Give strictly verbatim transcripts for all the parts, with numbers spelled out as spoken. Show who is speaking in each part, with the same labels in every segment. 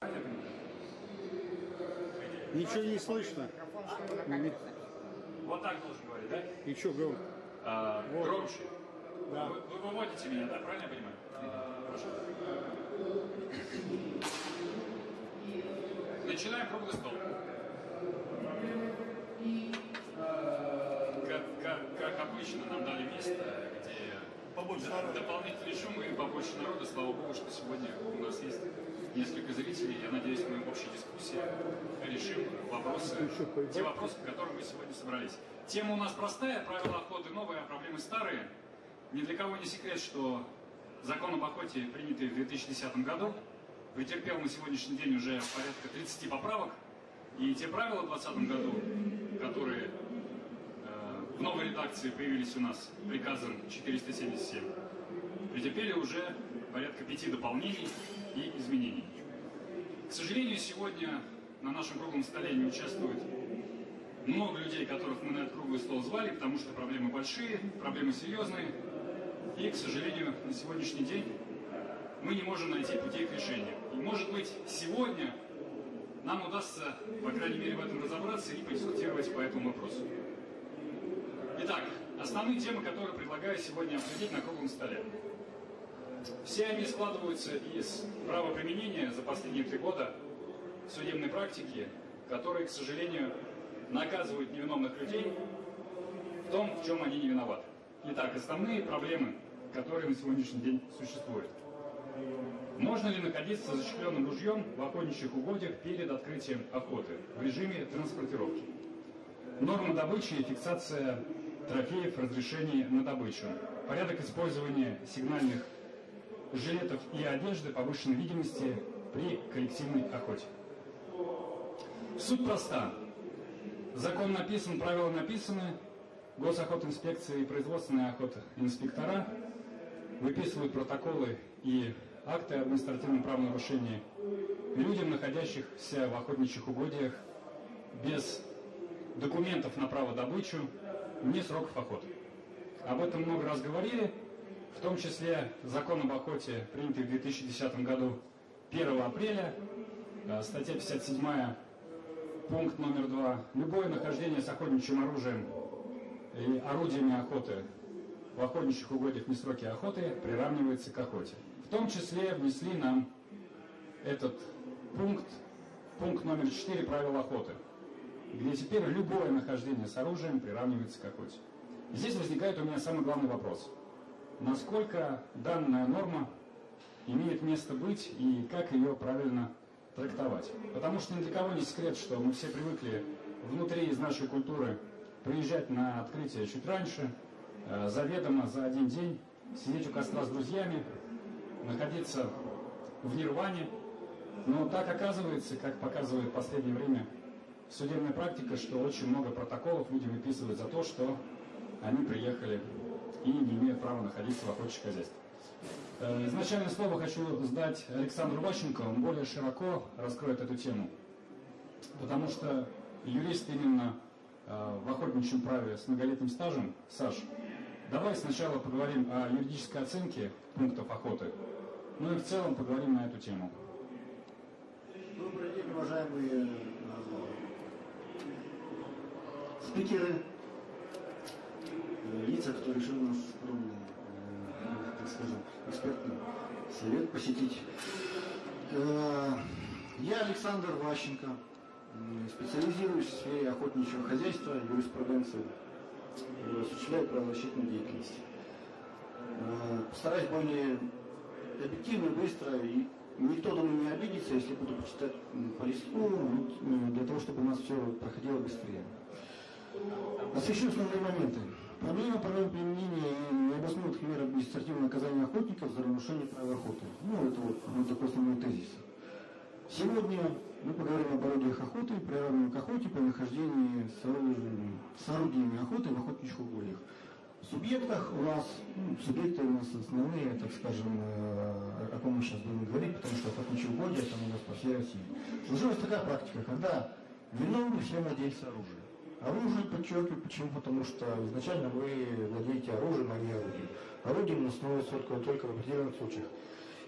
Speaker 1: Ничего не слышно.
Speaker 2: Вот так должен говорить, да?
Speaker 1: И что громко?
Speaker 2: А,
Speaker 1: вот.
Speaker 2: Громче.
Speaker 1: Да.
Speaker 2: Вы, вы выводите меня, да? Правильно я понимаю? Хорошо. Начинаем круглый стол. Как, как, как обычно, нам дали место, где побольше народа, дополнительный шум и побольше народа. Слава Богу, что сегодня у нас есть несколько зрителей. Я надеюсь, мы в общей дискуссии решим вопросы, те вопросы, по которым мы сегодня собрались. Тема у нас простая, правила охоты новые, а проблемы старые. Ни для кого не секрет, что закон об охоте, принятый в две тысячи десятом году, претерпел на сегодняшний день уже порядка тридцати поправок. И те правила в две тысячи двадцатом году, которые э, в новой редакции появились у нас приказом четыреста семьдесят семь, претерпели уже порядка пяти дополнений и изменений. К сожалению, сегодня на нашем круглом столе не участвует много людей, которых мы на этот круглый стол звали, потому что проблемы большие, проблемы серьезные. И, к сожалению, на сегодняшний день мы не можем найти путей к решению. И, может быть, сегодня нам удастся, по крайней мере, в этом разобраться и подискутировать по этому вопросу. Итак, основные темы, которые предлагаю сегодня обсудить на круглом столе. Все они складываются из правоприменения за последние три года судебной практики, которые, к сожалению, наказывают невиновных людей в том, в чем они не виноваты. Итак, основные проблемы, которые на сегодняшний день существуют. Можно ли находиться зашкленным ружьем в охотничьих угодьях перед открытием охоты в режиме транспортировки? Нормы добычи и фиксация трофеев, разрешений на добычу. Порядок использования сигнальных жилетов и одежды повышенной видимости при коллективной охоте. Суть проста. Закон написан, правила написаны. Госохотинспекция и производственная охотинспектора выписывают протоколы и акты об административном правонарушении людям, находящихся в охотничьих угодьях без документов на право добычу вне сроков охоты. Об этом много раз говорили, в том числе закон об охоте, принятый в две тысячи десятом году первого апреля, статья пятьдесят седьмая, пункт номер два. Любое нахождение с охотничьим оружием и орудиями охоты в охотничьих угодьях вне сроки охоты приравнивается к охоте. В том числе внесли нам этот пункт, пункт номер четыре правил охоты, где теперь любое нахождение с оружием приравнивается к охоте. Здесь возникает у меня самый главный вопрос. Насколько данная норма имеет место быть и как ее правильно трактовать? Потому что ни для кого не секрет, что мы все привыкли внутри из нашей культуры приезжать на открытие чуть раньше, э, заведомо за один день, сидеть у костра с друзьями, находиться в нирване. Но так оказывается, как показывает в последнее время судебная практика, что очень много протоколов люди выписывают за то, что они приехали и не имеют права находиться в охотничьих хозяйствах. Э, изначально слово хочу сдать Александру Ващенко, он более широко раскроет эту тему, потому что юрист именно в охотничьем праве с многолетним стажем. Саш, давай сначала поговорим о юридической оценке пунктов охоты, ну и в целом поговорим на эту тему.
Speaker 3: Добрый день, уважаемые спикеры, лица, кто решил нас скромный, так скажем, экспертный совет посетить. Я Александр Ващенко. Специализируюсь в сфере охотничьего хозяйства, юриспруденции, осуществляю правозащитную деятельность. Постараюсь более объективно, быстро, и никто, думаю, не обидится, если буду почитать по листку, для того, чтобы у нас все проходило быстрее. Освещу основные моменты. Проблема правового применения и необоснованных мер административного наказания охотников за нарушение правил охоты. Ну, это вот, вот такой основной тезис. Сегодня мы поговорим об орудиях охоты, приравненном к охоте при нахождении с орудиями, с орудиями охоты в охотничьих угодьях. В субъектах у нас, ну, субъекты у нас основные, так скажем, о ком мы сейчас будем говорить, потому что охотничьи угодья там у нас по всей России. Сложилась такая практика, когда виновны все владельцы оружия. Оружие, подчеркиваю, почему? Потому что изначально вы владеете оружием, а не орудием. Орудием становится только, только в определенных случаях.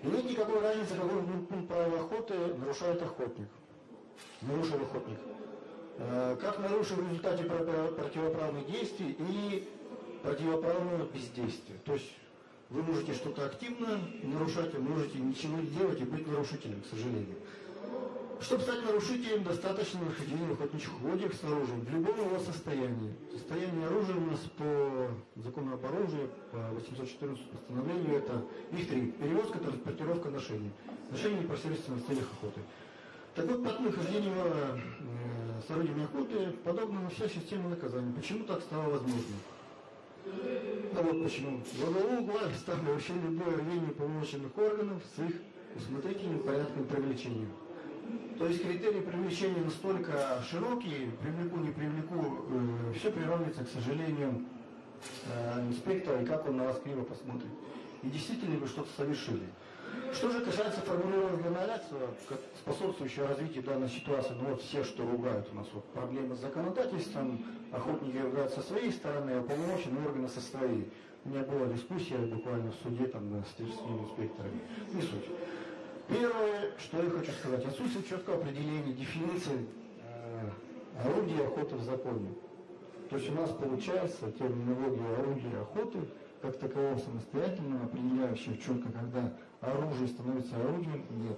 Speaker 3: И нет никакой разницы, какой пункт правил охоты нарушает охотник. Нарушил охотник. Как нарушил в результате противоправных действий или противоправного бездействия. То есть вы можете что-то активно нарушать, вы можете ничего не делать и быть нарушителем, к сожалению. Чтобы стать нарушителем, достаточно нахождения в охотничьих угодьях с оружием в любом его состоянии. Состояние оружия у нас по закону об оружии, по восемьсот четырнадцатому постановлению, это их три. Перевозка, транспортировка, ношение. Ношение непосредственно в целях охоты. Так вот, под нахождением э, с орудиями охоты подобна вся система наказания. Почему так стало возможным? Ну вот почему. Во главу угла ставлю вообще любое рвение полномоченных органов с их усмотрительным порядком привлечения. То есть критерии привлечения настолько широкие, привлеку, не привлеку, э, все приравнивается, к сожалению, э, инспектора, и как он на вас криво посмотрит. И действительно вы что-то совершили. Что же касается формулировок законодательства, способствующего развитию данной ситуации, ну вот все, что ругают у нас, вот проблемы с законодательством, охотники ругают со своей стороны, а уполномоченные органы со своей. У меня была дискуссия буквально в суде там с текстильными инспекторами. Не суть. Первое, что я хочу сказать, отсутствие четкого определения, дефиниции э, орудия охоты в законе. То есть у нас получается терминология орудия охоты, как такового самостоятельного, определяющего четко, когда оружие становится орудием, нет.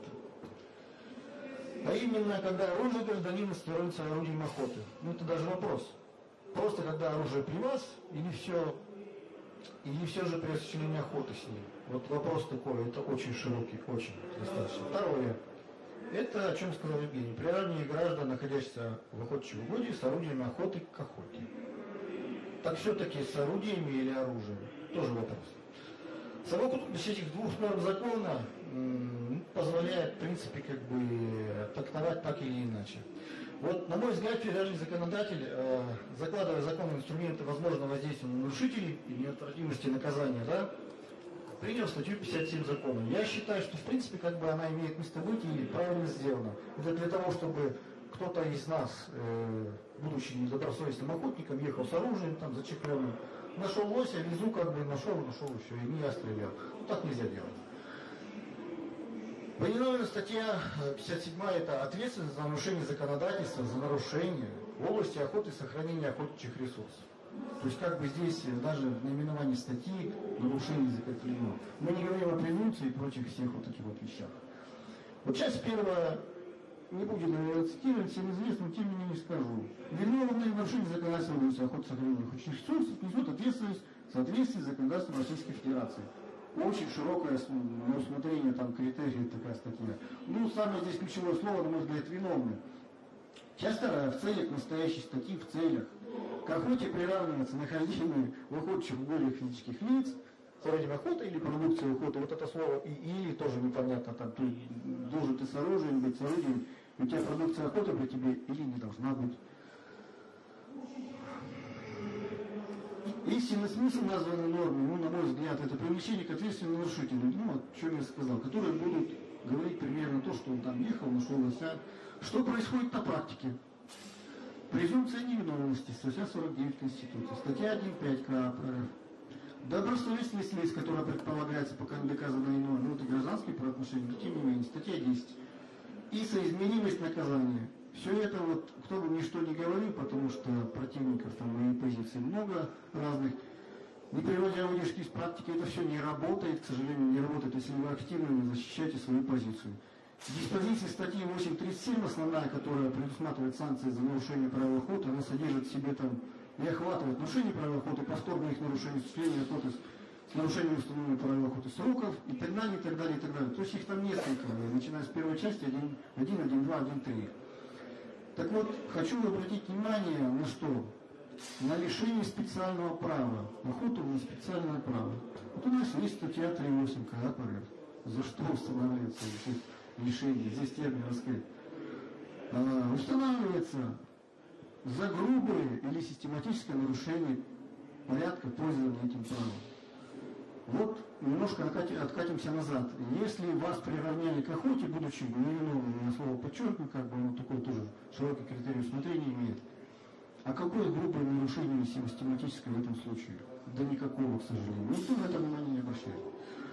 Speaker 3: А именно, когда оружие гражданина становится орудием охоты. Ну это даже вопрос. Просто когда оружие при вас, или все, или все же при осуществлении охоты с ним. Вот вопрос такой, это очень широкий, очень достаточно. Второе. Это, о чем сказал Евгений, приравнивание граждан, находящихся в охотничьем угодье, с орудиями охоты к охоте. Так все-таки с орудиями или оружием? Тоже вопрос. Совокупность этих двух норм закона м, позволяет, в принципе, как бы трактовать так или иначе. Вот, на мой взгляд, федеральный законодатель, э, закладывая законные инструменты возможного воздействия на нарушителей и неотвратимости наказания, да, принял статью пятьдесят семь закона. Я считаю, что, в принципе, как бы она имеет место быть и правильно сделана. Это для того, чтобы кто-то из нас, э, будучи недобросовестным охотником, ехал с оружием, там, зачехленным, нашел лося, внизу как бы нашел, нашел и все, и не я стрелял. Ну, так нельзя делать. Поименована статья пятьдесят семь это ответственность за нарушение законодательства, за нарушение в области охоты и сохранения охотничьих ресурсов. То есть как бы здесь даже в наименовании статьи нарушение закреплено. Мы не говорим о презумпции и прочих всех вот таких вот вещах. Вот часть первая, не будем, наверное, цитировать, всем известно, но тем не менее скажу. Виновные в нарушении законодательства в области охоты и сохранения охотничьих ресурсов несут ответственность в соответствии с законодательством Российской Федерации. Очень широкое на усмотрение там критерий такая статья. Ну, самое здесь ключевое слово, на мой взгляд, виновные. Часть вторая, в целях настоящей статьи, в целях к охоте приравнивается нахождение в охотничьих угодьях физических лиц с орудием охоты или продукцией охоты. Вот это слово и или тоже непонятно, там ты должен ты с оружием быть, с орудием, у тебя продукция охоты при тебе или не должна быть. Истинный смысл названной нормы, ну, на мой взгляд, это привлечение к ответственности нарушителей, ну, о чем я сказал, которые будут говорить примерно то, что он там ехал, нашел лося. Что происходит на практике? Презумпция невиновности, статья сорок девять Конституции, статья один пять КАП РФ. Добросовестность лиц, которая предполагается, пока не доказано иное, ну, это гражданские правоотношения, но тем не менее, статья десять. И соизмеримость наказания. Все это вот, кто бы мне что ни говорил, потому что противников там моей позиции много разных, не приводя выдержки из практики, это все не работает, к сожалению, не работает, если вы активно не защищаете свою позицию. Диспозиция статьи восемь тридцать семь, основная, которая предусматривает санкции за нарушение правил охоты, она содержит в себе там и охватывает нарушение правил охоты, повторное их нарушение, осуществление охоты с нарушением установленных правил охоты сроков и так далее, и так далее, и так далее. То есть их там несколько, начиная с первой части один, один, два, один, три. Так вот, хочу обратить внимание на что? На лишение специального права. Охота не специальное право. Вот у нас есть статья три восемь КАП РФ. За что устанавливается лишение? Здесь термин раскрыт. А, устанавливается за грубое или систематическое нарушение порядка пользования этим правом. Вот немножко откатимся назад. Если вас приравняли к охоте, будучи невиновным, я слово подчеркну, как бы он такой тоже широкий критерий усмотрения имеет. А какое грубое нарушение систематическое в этом случае? Да никакого, к сожалению. Никто на это внимание не обращает.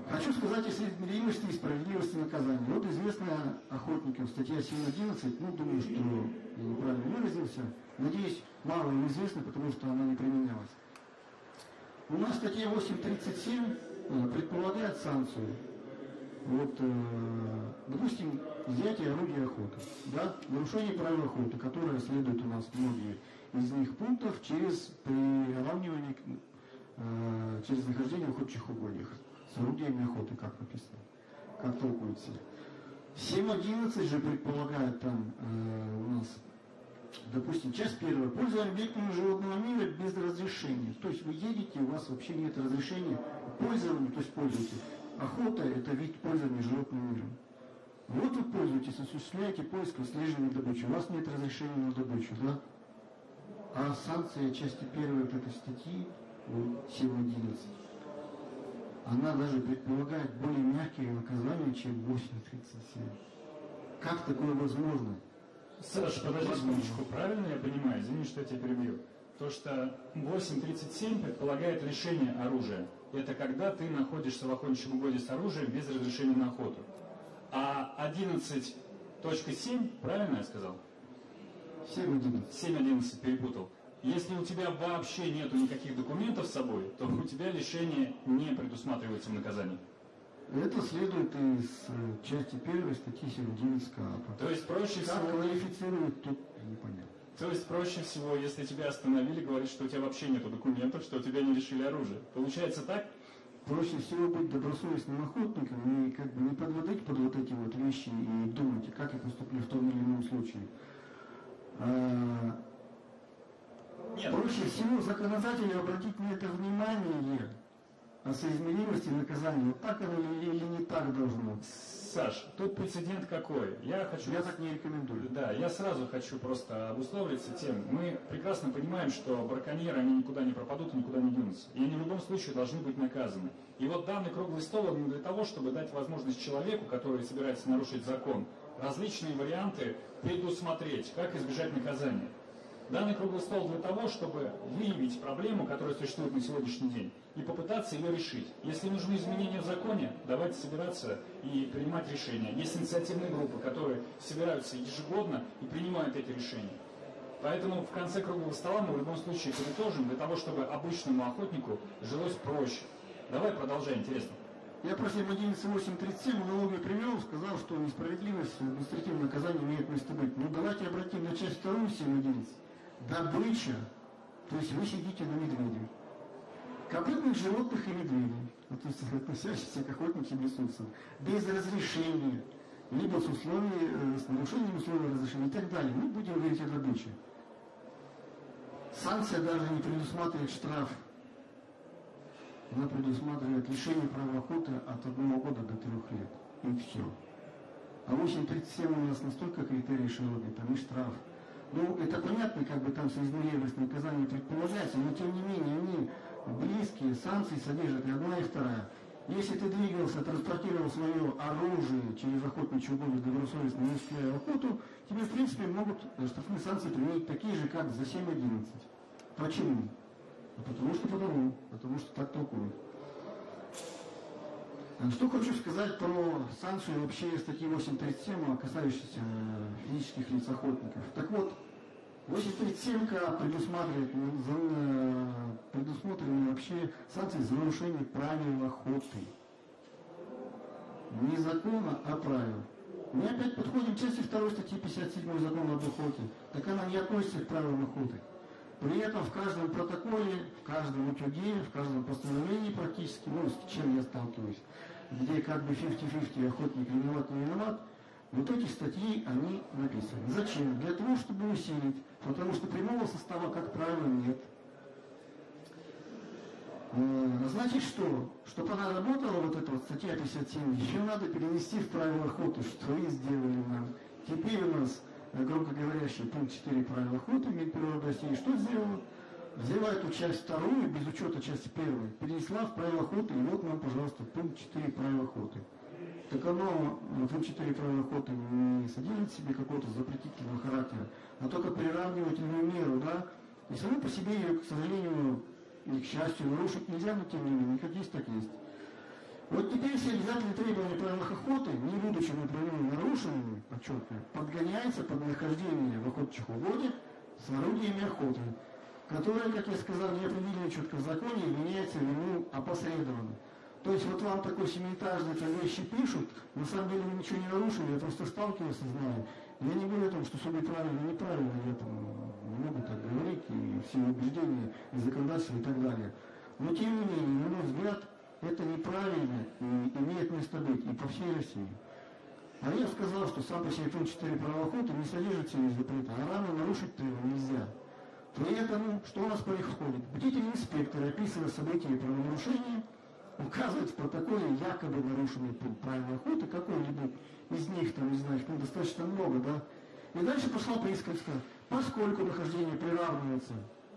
Speaker 3: Хочу сказать о соизмеримости и справедливости наказания. Вот известная охотникам статья семь одиннадцать, ну, думаю, что я неправильно выразился. Надеюсь, мало им известно, потому что она не применялась. У нас статья восемь тридцать семь предполагает санкцию. Вот, э, допустим, взятие орудия охоты, да, нарушение правил охоты, которое следует у нас многие из них пунктов через приравнивание, э, через нахождение в охотчих угодьях с орудиями охоты, как написано, как толкуется. семь одиннадцать же предполагает там э, у нас, допустим, часть первая, пользование объектами животного мира без разрешения. То есть вы едете, у вас вообще нет разрешения к пользованию, то есть пользуете. Охота – это вид пользования животным миром. Вот вы пользуетесь, осуществляете поиск, отслеживание добычи. У вас нет разрешения на добычу, да? А санкция части первой вот этой статьи, семь одиннадцать, она даже предполагает более мягкие наказания, чем восемь тридцать семь. Как такое возможно?
Speaker 4: Саша, подожди секундочку, правильно я понимаю, извини, что я тебя перебью. То, что восемь тридцать семь предполагает лишение оружия. Это когда ты находишься в охотничьем угодье с оружием без разрешения на охоту. А одиннадцать точка семь, правильно я сказал?
Speaker 3: семь одиннадцать.
Speaker 4: семь одиннадцать перепутал. Если у тебя вообще нету никаких документов с собой, то у тебя лишение не предусматривается в наказании.
Speaker 3: Это следует из части первой статьи семь одиннадцать КАПа.
Speaker 4: То есть проще
Speaker 3: как
Speaker 4: всего...
Speaker 3: квалифицируют, тут непонятно.
Speaker 4: То есть проще всего, если тебя остановили, говорить, что у тебя вообще нету документов, что у тебя не лишили оружия. Получается так?
Speaker 3: Проще всего быть добросовестным охотником и как бы не подводить под вот эти вот вещи и думать, как я поступлю в том или ином случае. А, проще всего законодателю обратить на это внимание о соизмеримости наказания. Вот так оно или не так должно.
Speaker 4: Саш, тут прецедент какой? Я хочу...
Speaker 3: Я так не рекомендую.
Speaker 4: Да, я сразу хочу просто обусловиться тем. Мы прекрасно понимаем, что браконьеры, они никуда не пропадут и никуда не денутся. И они в любом случае должны быть наказаны. И вот данный круглый стол, он для того, чтобы дать возможность человеку, который собирается нарушить закон, различные варианты предусмотреть, как избежать наказания. Данный круглый стол для того, чтобы выявить проблему, которая существует на сегодняшний день, и попытаться ее решить. Если нужны изменения в законе, давайте собираться и принимать решения. Есть инициативные группы, которые собираются ежегодно и принимают эти решения. Поэтому в конце круглого стола мы в любом случае подытожим, для того, чтобы обычному охотнику жилось проще. Давай продолжай, интересно.
Speaker 3: Я про семь одиннадцать восемь тридцать семь аналогию привел, сказал, что несправедливость административного наказания имеет место быть. Ну давайте обратим на часть вторую семь одиннадцать. Добыча, то есть вы сидите на медведе. Копытных животных и медведей, относящихся к охотничьим ресурсам, без разрешения, либо с, условий, с нарушением условий разрешения и так далее. Мы будем говорить о добыче. Санкция даже не предусматривает штраф. Она предусматривает лишение права охоты от одного года до трех лет. И все. А восемь тридцать семь у нас настолько критерий широкий, там и штраф. Ну, это понятно, как бы там соизмеримость наказания предполагается, но тем не менее они близкие, санкции содержат и одна, и вторая. Если ты двигался, транспортировал свое оружие через охотничью угодье добросовестно, не осуществляя охоту, тебе, в принципе, могут штрафные санкции применить такие же, как за семь одиннадцать. Почему? Потому что потому, потому что так толкуют. Что хочу сказать про санкцию вообще статьи восемь тридцать семь, касающейся физических лиц охотников. Так вот, восемь тридцать семь предусматривает, предусмотрены вообще санкции за нарушение правил охоты. Не закона, а правил. Мы опять подходим к части второй статьи пятьдесят седьмой закона об охоте. Так она не относится к правилам охоты. При этом в каждом протоколе, в каждом утюге, в каждом постановлении практически, ну, с чем я сталкиваюсь, где как бы пятьдесят на пятьдесят охотник виноват, не виноват, вот эти статьи, они написаны. Зачем? Для того, чтобы усилить, потому что прямого состава, как правило, нет. Значит, что? Чтобы она работала, вот эта вот статья пятьдесят семь, еще надо перенести в правила охоты, что и сделали нам. Теперь у нас громкоговорящий пункт четыре правил охоты Минприроды России. Что сделала? Взяла эту часть вторую, без учета части первой, перенесла в правила охоты, и вот нам, пожалуйста, пункт четыре правил охоты. Так оно, пункт четыре правил охоты не содержит в себе какого-то запретительного характера, а только приравнивательную меру, да, и само по себе ее, к сожалению, и к счастью, нарушить нельзя, но тем не менее, как есть, так есть. Вот теперь все обязательные требования правил охоты, не будучи напрямую нарушенными, подчеркиваю, подгоняются под нахождение в охотничьих угодьях с орудиями охоты, которые, как я сказал, не определены четко в законе и меняются в вину опосредованно. То есть вот вам такой семиэтажные там вещи пишут, на самом деле вы ничего не нарушили, я просто сталкивался, знаю. Я не говорю о том, что суды правильно, неправильно, я там не могу так говорить, и все убеждения, и законодательства и так далее. Но тем не менее, на мой взгляд, это неправильно и имеет место быть и по всей России. А я сказал, что сам по себе пункт четыре права охоты не содержит в себе запрета, а равно нарушить его нельзя. При этом, что у нас происходит? Бдительный инспектор, описывая события и правонарушения, указывает в протоколе якобы нарушенный пункт правил охоты, какой-нибудь из них, там, не знаю, ну, достаточно много, да? И дальше пошла присказка, поскольку нахождение приравнивается,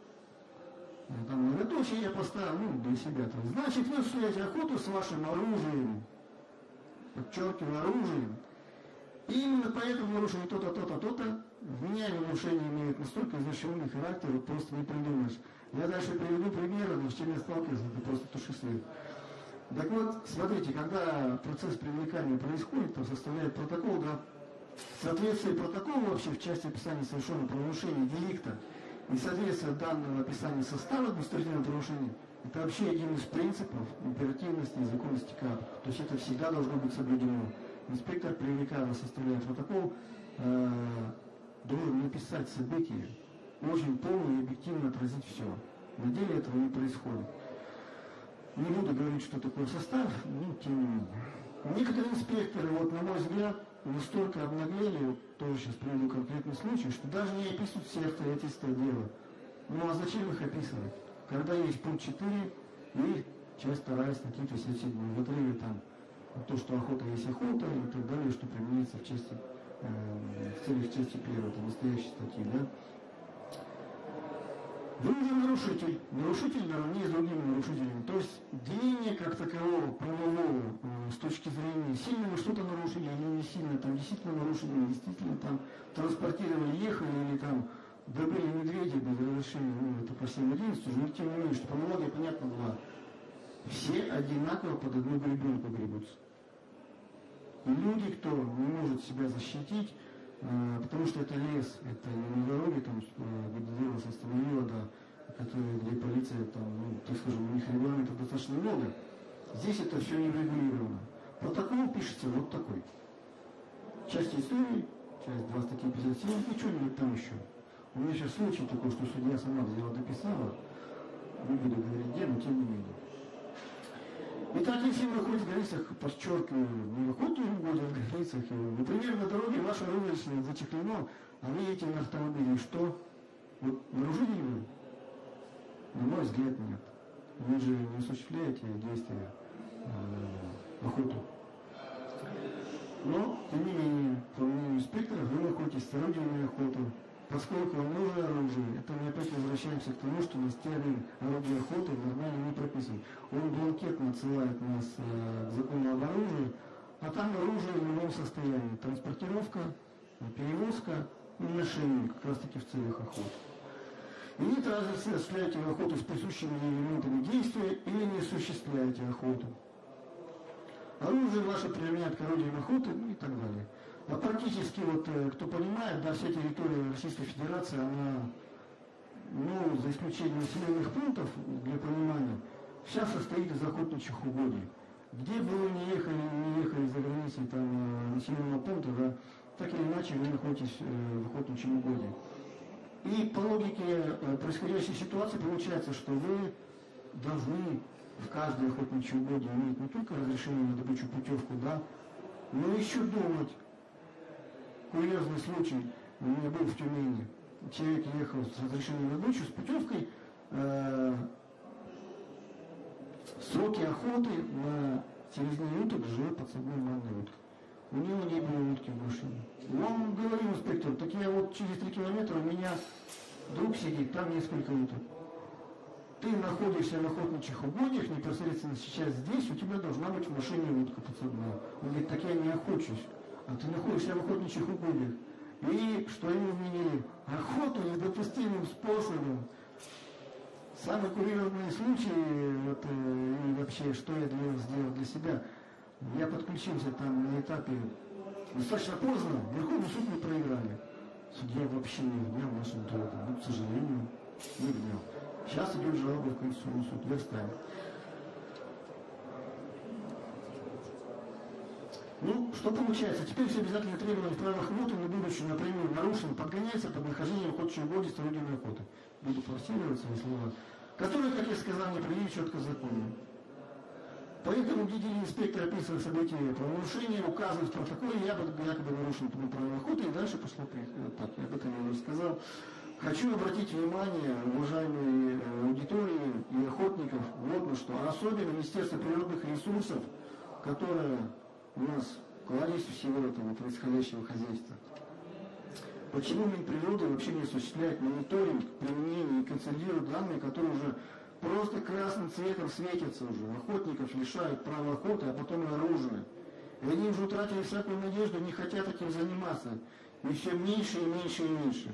Speaker 3: там многоточие я поставил, ну, для себя, там, значит, вы осуществляете охоту с вашим оружием, подчеркиваю, оружием, и именно поэтому нарушение то-то, то-то, то-то, вменяемые нарушения имеют настолько изощренный характер, вот просто не придумаешь. Я дальше приведу примеры, но с чем я сталкивался, это просто туши свет. Так вот, смотрите, когда процесс привлекания происходит, то составляет протокол, да, в соответствии протокола вообще в части описания совершенного правонарушения деликта и соответствие данного описания состава административного правонарушения, это вообще один из принципов императивности и законности КАП. То есть это всегда должно быть соблюдено. Инспектор, привлекая, составляя протокол, э, должен написать события, очень полно и объективно отразить все. На деле этого не происходит. Не буду говорить, что такое состав, но тем не менее. Некоторые инспекторы, вот, на мой взгляд, настолько обнаглели, вот, тоже сейчас приведу конкретный случай, что даже не описывают все обстоятельства дела. Ну а зачем их описывать? Когда есть пункт четыре и часть вторая статьи пятьдесят семь, в отрыве там то, что охота есть охота и так далее, что применяется в части, э, в целях части первой, это настоящей статьи, да? Вы уже нарушитель, нарушитель наравне с другими нарушителями. То есть деление как такового, правового, э, с точки зрения, сильно вы что-то нарушили или не сильно, там действительно нарушили, действительно там транспортировали, ехали или там добыли медведя без разрешения, ну это по всем одиннадцати, но тем не менее, что аналогия понятна была. Все одинаково под одну гребенку гребутся. И люди, кто не может себя защитить, потому что это лес, это не на дороге, там, где дело остановило, да, которые, где полиция, там, ну, так скажем, у них регламентов достаточно много. Здесь это все не регулировано. Протокол пишется вот такой. Часть истории, часть два статьи пятьдесят семь, и что-нибудь там еще. У меня сейчас случай такой, что судья сама дело дописала, не буду говорить где, но тем не менее. Итак, если вы находитесь в границах, подчеркиваю, не в охотном угодье, а в границах, например, на дороге ваше оружие зачехлено, а вы едете на автомобиле, что? Вот нарушили вы? На мой взгляд, нет. Вы же не осуществляете действия э, охоту. Но, тем не менее, по мнению инспекторов, вы находитесь с орудиями охоты. Поскольку новое оружие, это мы опять возвращаемся к тому, что нас термин орудие охоты нормально не прописан. Он бланкетно отсылает нас э, к закону об оружии, а там оружие в любом состоянии. Транспортировка, перевозка и ношение, как раз таки в целях охоты. И нет разницы, осуществляете вы охоту с присущими элементами действия или не осуществляете охоту. Оружие ваше применяет к орудиям охоты, ну и так далее. А практически, вот, кто понимает, да, вся территория Российской Федерации, она, ну, за исключением населенных пунктов, для понимания, вся состоит из охотничьих угодий. Где бы вы ни ехали, не ехали за границей там, населенного пункта, да, так или иначе вы находитесь э, в охотничьем угодии. И по логике э, происходящей ситуации получается, что вы должны в каждой охотничьей угодье иметь не только разрешение на добычу путевку, да, но еще думать. Курьезный случай у меня был в Тюмени. Человек ехал с разрешением на добычу, с путевкой. Э, сроки охоты на телезные уток жила подсадной манной утка. У него не было утки в машине. Он говорил инспектору, так я вот через три километра у меня друг сидит, там несколько уток. Ты находишься в охотничьих угодьях, непосредственно сейчас здесь, у тебя должна быть в машине утка подсадная. Он говорит, так я не охочусь. А ты находишься в охотничьих угодьях. И что ему вменили? Охоту недопустимым способом. Самый курьезный случай, вот, и вообще, что я для, сделал для себя, я подключился там на этапе достаточно поздно, Верховный суд мы проиграли. Судья вообще не внял нашим доводам, ну, к сожалению, не внял. Сейчас идет жалоба в Конституционный суд, верстаем. Ну, что получается? Теперь все обязательные требования в правилах охоты на будущее, например, нарушены, подгоняется под нахождение охотничьего угодья орудийной охоты. Буду форсировать свои слова. Которые, как я сказал, не привели четко в законе. Поэтому, где инспектор описывает события правонарушения, указывает в протоколе, якобы, якобы нарушен правила охоты, и дальше пошло так, я об этом я уже сказал. Хочу обратить внимание, уважаемые аудитории и охотников, вот на что, а особенно Министерство природных ресурсов, которое у нас кладезь всего этого происходящего хозяйства. Почему Минприроды вообще не осуществляет мониторинг, применение и консолидирует данные, которые уже просто красным цветом светятся уже. Охотников лишают права охоты, а потом и оружия. И они уже утратили всякую надежду, не хотят этим заниматься. И все меньше и меньше и меньше.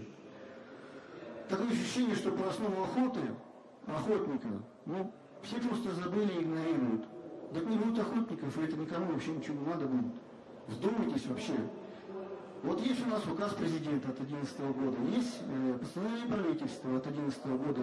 Speaker 3: Такое ощущение, что по основу охоты, охотника, ну, все просто забыли и игнорируют. Так не будет охотников, и это никому вообще ничего не надо будет. Вздумайтесь вообще. Вот есть у нас указ президента от две тысячи одиннадцатого года, есть э, постановление правительства от две тысячи одиннадцатого года,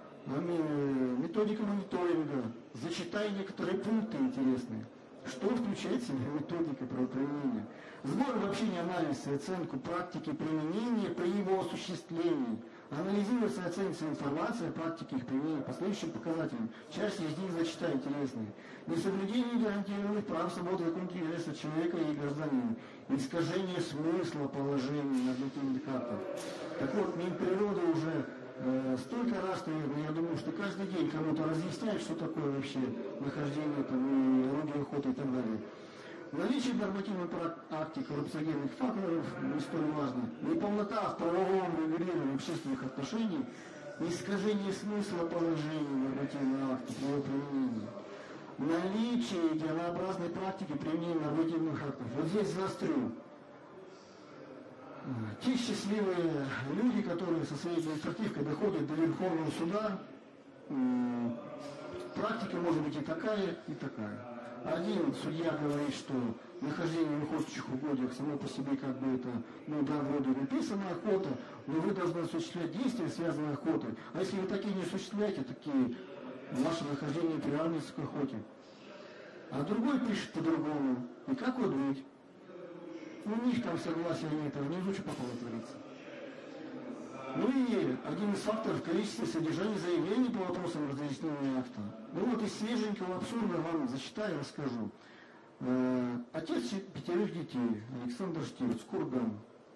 Speaker 3: э, методика мониторинга. Зачитай некоторые пункты интересные. Что включает в себя методика правоприменения? Сбор и обобщение, анализ и оценку практики применения при его осуществлении. Анализируется и оценивается информация о практике их применения по следующим показателям. Часть из них зачитай интересные. Несоблюдение гарантированных прав, свободы, законных интересов человека и гражданина. Искажение смысла положений нормативных актов. Так вот, Минприроды уже э, столько раз, наверное, я думаю, что каждый день кому-то разъясняет, что такое вообще нахождение там, и орудия охоты и так далее. Наличие в нормативном акте коррупциогенных факторов не столь важно. Неполнота в правовом регулировании общественных отношений, искажение смысла положений нормативного акта при его применении. Наличие идеалообразной практики применения нормативных актов. Вот здесь заострю. Те счастливые люди, которые со своей административкой доходят до Верховного суда, практика может быть и такая, и такая. Один судья говорит, что нахождение в охотничьих угодьях само по себе как бы это, ну да, вроде написано охота, но вы должны осуществлять действия, связанные с охотой. А если вы такие не осуществляете, такие ваше нахождение приравнивается к охоте. А другой пишет по-другому. И как вот быть? У них там согласия нет, а внизу что попало творится. Ну и один из факторов — количество содержания заявлений по вопросам разъяснения акта. Ну вот из свеженького абсурда вам зачитаю, расскажу. Э, отец пятерых детей, Александр Штирц, Курган.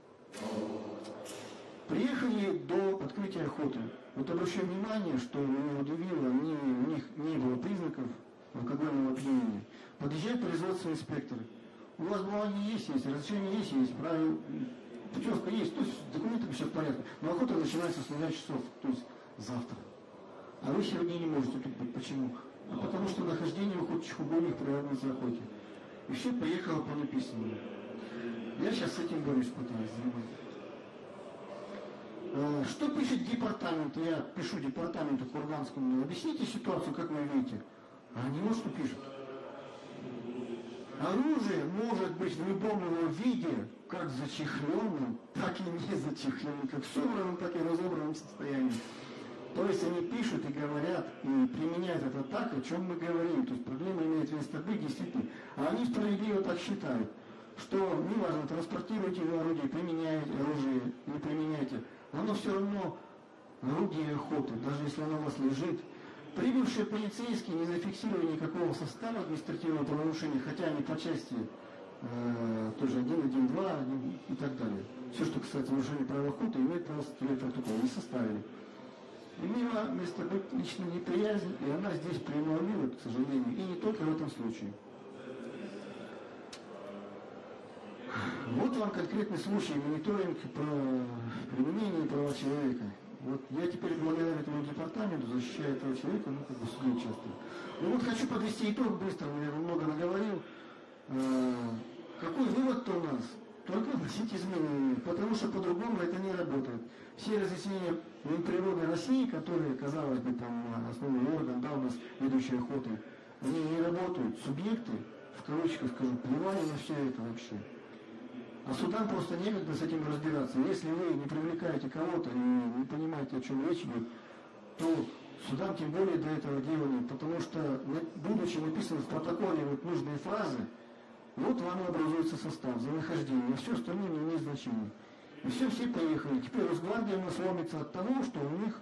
Speaker 3: Приехали до открытия охоты. Вот обращаю внимание, что меня удивило, ни, у них не было признаков алкогольного опьянения. Подъезжают производственные инспекторы. У вас бумаги есть, есть, разрешение есть, есть, правильно. Путевка есть, то есть с документами все в порядке. Но охота начинается с нуля часов, то есть завтра. А вы сегодня не можете тут быть. Почему? А потому что нахождение в охотничьих угодьях приравнивается охоте. И все поехало по написанному. Я сейчас с этим борюсь, пытаюсь заниматься. Что пишет департамент? Я пишу департаменту Курганскому. Объясните ситуацию, как вы видите. А они вот что пишут. Оружие может быть в любом его виде, как зачехленном, так и не зачехленном, как в собранном, так и разобранном состоянии. То есть они пишут и говорят, и применяют это так, о чем мы говорим. То есть проблема имеет место быть, действительно. А они справедливо так считают, что неважно, транспортируйте вы орудие, применяете оружие, не применяйте. Оно все равно орудие охоты, даже если оно у вас лежит. Прибывшие полицейские не зафиксировали никакого состава административного правонарушения, хотя они по части э, тоже один, один, два один, и так далее. Все, что касается нарушения правил охоты, имеет право составлять протокол, не составили. Имела место быть личная неприязнь, и она здесь преуменьшает, к сожалению, и не только в этом случае. Вот вам конкретный случай мониторинг про применение права человека. Вот я теперь благодаря этому департаменту защищаю этого человека, ну как бы в суде участвую. Ну вот хочу подвести итог быстро, наверное, много наговорил. Какой вывод-то у нас? Только вносить изменения, потому что по-другому это не работает. Все разъяснения Минприроды России, которые, казалось бы, там поисковый орган, да, у нас ведущие охоты, они не работают, субъекты, в кавычках скажу, плевали на все это вообще. А судам просто некогда с этим разбираться. Если вы не привлекаете кого-то и не понимаете, о чем речь идет, то судам тем более до этого дела нет, потому что, будучи написаны в протоколе вот нужные фразы, вот вам и образуется состав за нахождение, а все остальное не имеет значения. И все, все поехали. Теперь Росгвардия у нас ломится от того, что у них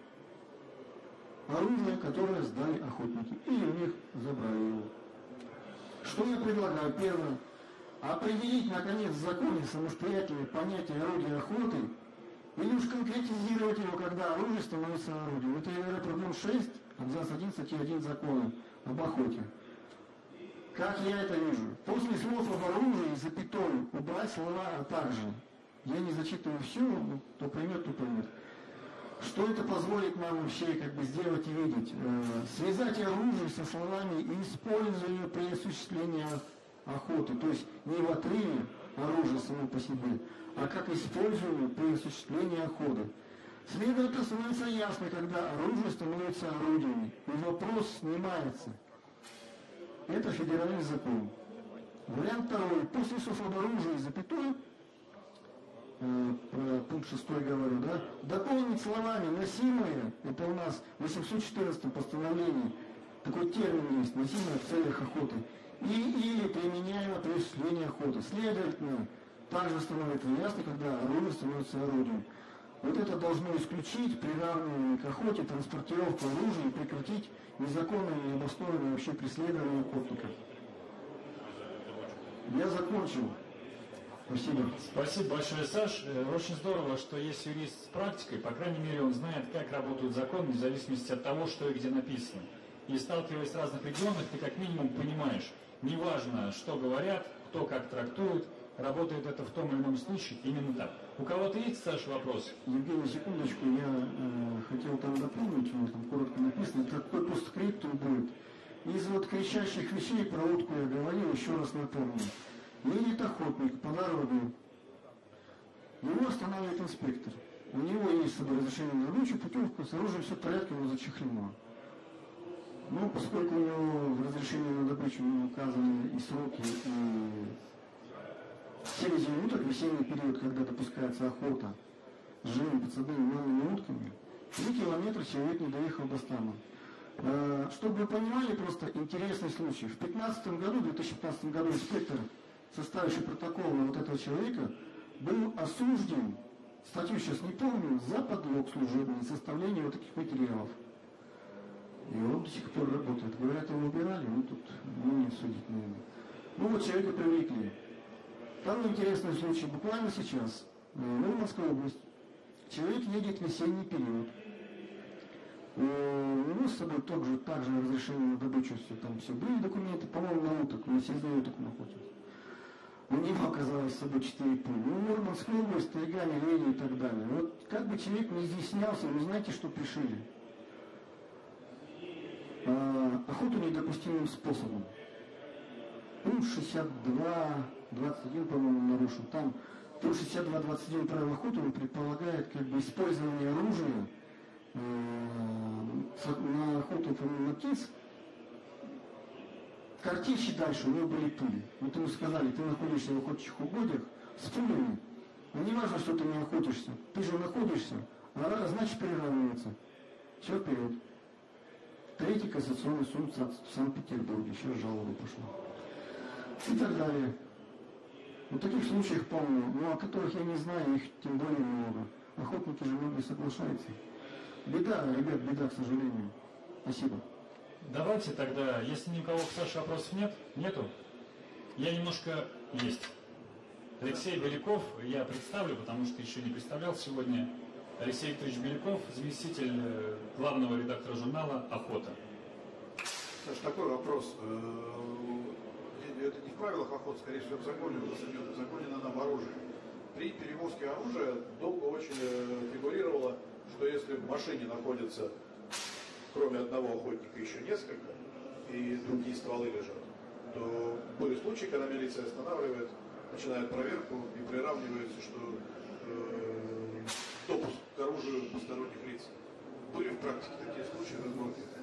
Speaker 3: оружие, которое сдали охотники, или у них забрали его. Что я предлагаю? Первое. Определить, наконец, в законе самостоятельное понятие орудия охоты, или уж конкретизировать его, когда оружие становится орудием. Это ЕР Продум шесть, абзац одиннадцать и один закона об охоте. Как я это вижу? После слов об оружии, запятой, убрать слова «а также». Я не зачитываю все, кто поймет, кто поймет. Что это позволит нам вообще как бы сделать и видеть? Э, связать оружие со словами «и используя при осуществлении охоты». То есть не в отрыве оружия само по себе, а как используемое при осуществлении охоты. Следовательно, становится ясно, когда оружие становится орудием, и вопрос снимается. Это федеральный закон. Вариант второй. После слов об оружии, запятой, э, про пункт шестой говорю, да, дополнить словами «носимое», это у нас в восемьсот четырнадцатом постановлении, такой термин есть, «носимое в целях охоты», и или применяемо при осуществлении охоты. Следовательно, также становится ясно, когда оружие становится орудием. Вот это должно исключить приравнивание к охоте, транспортировку оружия и прекратить незаконное и необоснованное вообще преследование охотника. Я закончил. Спасибо.
Speaker 4: Спасибо большое, Саш. Очень здорово, что есть юрист с практикой. По крайней мере, он знает, как работают законы, вне зависимости от того, что и где написано. И сталкиваясь с разных регионах, ты как минимум понимаешь, неважно, что говорят, кто как трактует, работает это в том или ином случае именно так. У кого-то есть, Саша, вопрос?
Speaker 3: Евгений, секундочку, я э, хотел там дополнить, у меня там коротко написано, такой постскриптум будет. Из вот кричащих вещей про утку я говорил, еще раз напомню. Едет охотник по дороге, его останавливает инспектор. У него есть с собой разрешение на добычу, путевка, с оружием все в порядке, его зачехлено. Ну, поскольку у него в разрешении на добычу не указаны и сроки, и семьдесят минуток, весенний период, когда допускается охота с живыми подсадными манными утками, три километра человек не доехал до стана. Чтобы вы понимали, просто интересный случай. В пятнадцатом году, в две тысячи пятнадцатом году инспектор, составивший протокол на вот этого человека, был осужден, статью сейчас не помню, за подлог служебный, составление вот таких материалов. И он до сих пор работает. Говорят, его убирали, ну тут ну, не судить, наверное. Ну вот человека привлекли. Там интересный случай. Буквально сейчас, Мурманская область, человек едет в весенний период. У него с собой также, также разрешение на добычу, все, там все были документы, по-моему, на уток, на сезон уток находится. У него оказалось с собой четыре пули. Ну, Мурманская область, тайга, лени и так далее. Вот как бы человек не изъяснялся, вы знаете, что пришили? А, охоту недопустимым способом. Пункт шестьдесят два двадцать один, по-моему, нарушен. Там пункт шестьдесят два двадцать один правил охоты, он предполагает как бы использование оружия э, на охоту на птиц. Картечи дальше, у него были пули. Вот ему сказали, ты находишься в охотничьих угодьях с пулями, но не важно, что ты не охотишься. Ты же находишься, а значит приравнивается. Все вперед. Третий кассационный суд в Санкт-Петербурге. Сейчас жалоба пошла. И так далее. Вот таких случаев помню, но о которых я не знаю, их тем более много. Охотники же многие соглашаются. Беда, ребят, беда, к сожалению. Спасибо.
Speaker 4: Давайте тогда, если ни у кого к Саше вопросов нет, нету, я немножко есть. Алексей Беляков, я представлю, потому что еще не представлял сегодня. Алексей Викторович Беляков, заместитель главного редактора журнала «Охота».
Speaker 5: Саш, такой вопрос. Это не в правилах охоты, скорее всего, в законе, в законе об оружии. При перевозке оружия долго очень фигурировало, что если в машине находится, кроме одного охотника, еще несколько, и другие стволы лежат, то были случаи, когда милиция останавливает, начинает проверку и приравнивается, что э, допуск к оружию посторонних лиц. Были в практике такие случаи, возможно?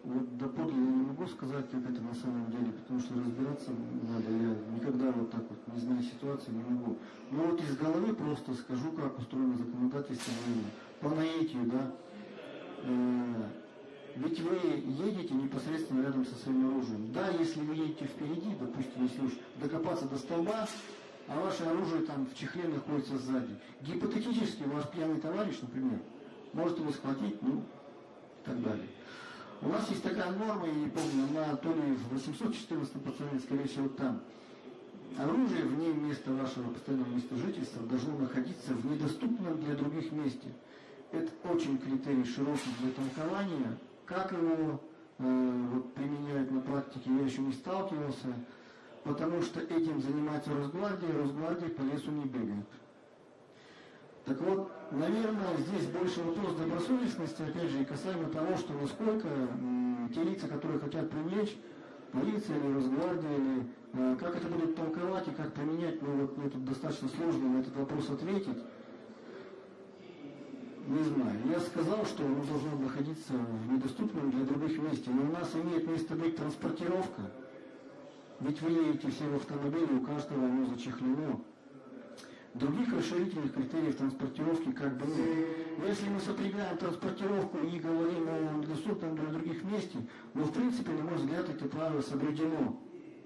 Speaker 3: вот доподлинно не могу сказать, как это на самом деле, потому что разбираться надо. Я никогда вот так вот, не зная ситуации, не могу. Но вот из головы просто скажу, как устроено законодательство по наитию, да. Э, ведь вы едете непосредственно рядом со своим оружием. Да, если вы едете впереди, допустим, если уж докопаться до столба, а ваше оружие там в чехле находится сзади. Гипотетически ваш пьяный товарищ, например, может его схватить, ну, и так далее. У нас есть такая норма, я не помню, она то ли в восемьсот четырнадцатом пацане, скорее всего, там. Оружие вне места вашего постоянного места жительства должно находиться в недоступном для других месте. Это очень критерий широкий для толкования. Как его э, вот, применяют на практике, я еще не сталкивался, потому что этим занимается Росгвардия, Росгвардия по лесу не бегает. Так вот, наверное, здесь больше вопрос добросовестности, опять же, и касаемо того, что насколько м, те лица, которые хотят привлечь, полиция или Росгвардия, или э, как это будут толковать и как применять, ну вот мне тут достаточно сложно на этот вопрос ответить. Не знаю. Я сказал, что оно должно находиться в недоступном для других месте, но у нас имеет место быть транспортировка. Ведь вы едете все в автомобиле, у каждого оно зачехлено. Других расширительных критериев транспортировки как бы нет. Но если мы сопрягаем транспортировку и говорим о недоступном для других месте, ну в принципе, на мой взгляд, это правило соблюдено.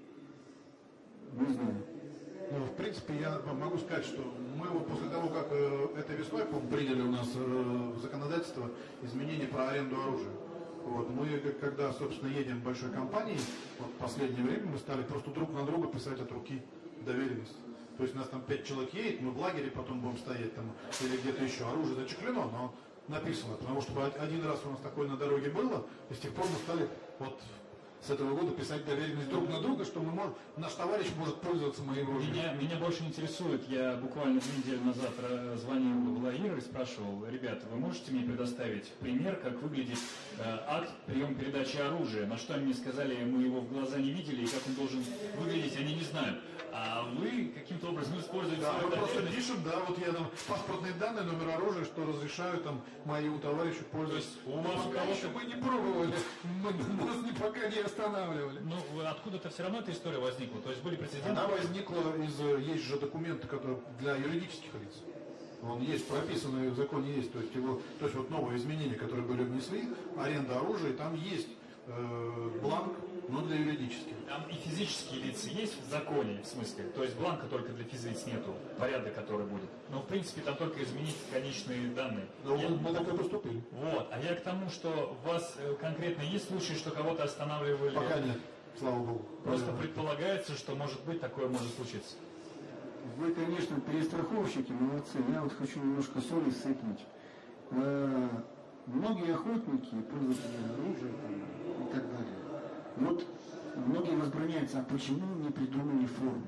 Speaker 3: Не знаю.
Speaker 5: Ну, в принципе, я могу сказать, что мы вот после того, как э, этой весной, по-моему, приняли у нас э, в законодательство изменения про аренду оружия. Вот, мы, когда, собственно, едем в большой компании, вот в последнее время мы стали просто друг на друга писать от руки доверенность. То есть у нас там пять человек едет, мы в лагере потом будем стоять там, или где-то еще, оружие зачехлено, но написано, потому что один раз у нас такое на дороге было, и с тех пор мы стали вот с этого года писать доверенность друг на друга, что мы можем, наш товарищ может пользоваться моим оружием.
Speaker 4: Меня, меня больше интересует, я буквально две недели назад звонил в лагерь и спрашивал: ребята, вы можете мне предоставить пример, как выглядит э, акт приема передачи оружия? На что они мне сказали, мы его в глаза не видели, и как он должен выглядеть, они не знают. А вы каким-то образом используете...
Speaker 5: Да, мы просто пишем, да, вот я там паспортные данные, номер оружия, что разрешаю там моему товарищу пользоваться.
Speaker 4: У вас у кого-то...
Speaker 5: Мы не пробовали, мы, нас не, пока не останавливали.
Speaker 4: Ну, откуда-то все равно эта история возникла, то есть были прецеденты?
Speaker 5: Она возникла из... Есть же документы, которые для юридических лиц. Он есть, прописанный в законе есть, то есть его... То есть вот новые изменения, которые были внесли, аренда оружия, там есть э, бланк, но для юридических.
Speaker 4: Там и физические лица есть в законе, в смысле? То есть бланка только для физлиц нету, порядок, который будет. Но в принципе там только изменить конечные данные.
Speaker 5: Но
Speaker 4: я...
Speaker 5: мы так и поступили.
Speaker 4: Вот, а я к тому, что у вас конкретно есть случаи, что кого-то останавливали?
Speaker 5: Пока нет, слава богу.
Speaker 4: Просто да. Предполагается, что может быть такое может случиться.
Speaker 3: Вы, конечно, перестраховщики, молодцы. Я вот хочу немножко соли сыпнуть. Э-э- многие охотники, пользователи оружия там, и так далее. Вот многие возбраняются, а почему не придумали форму?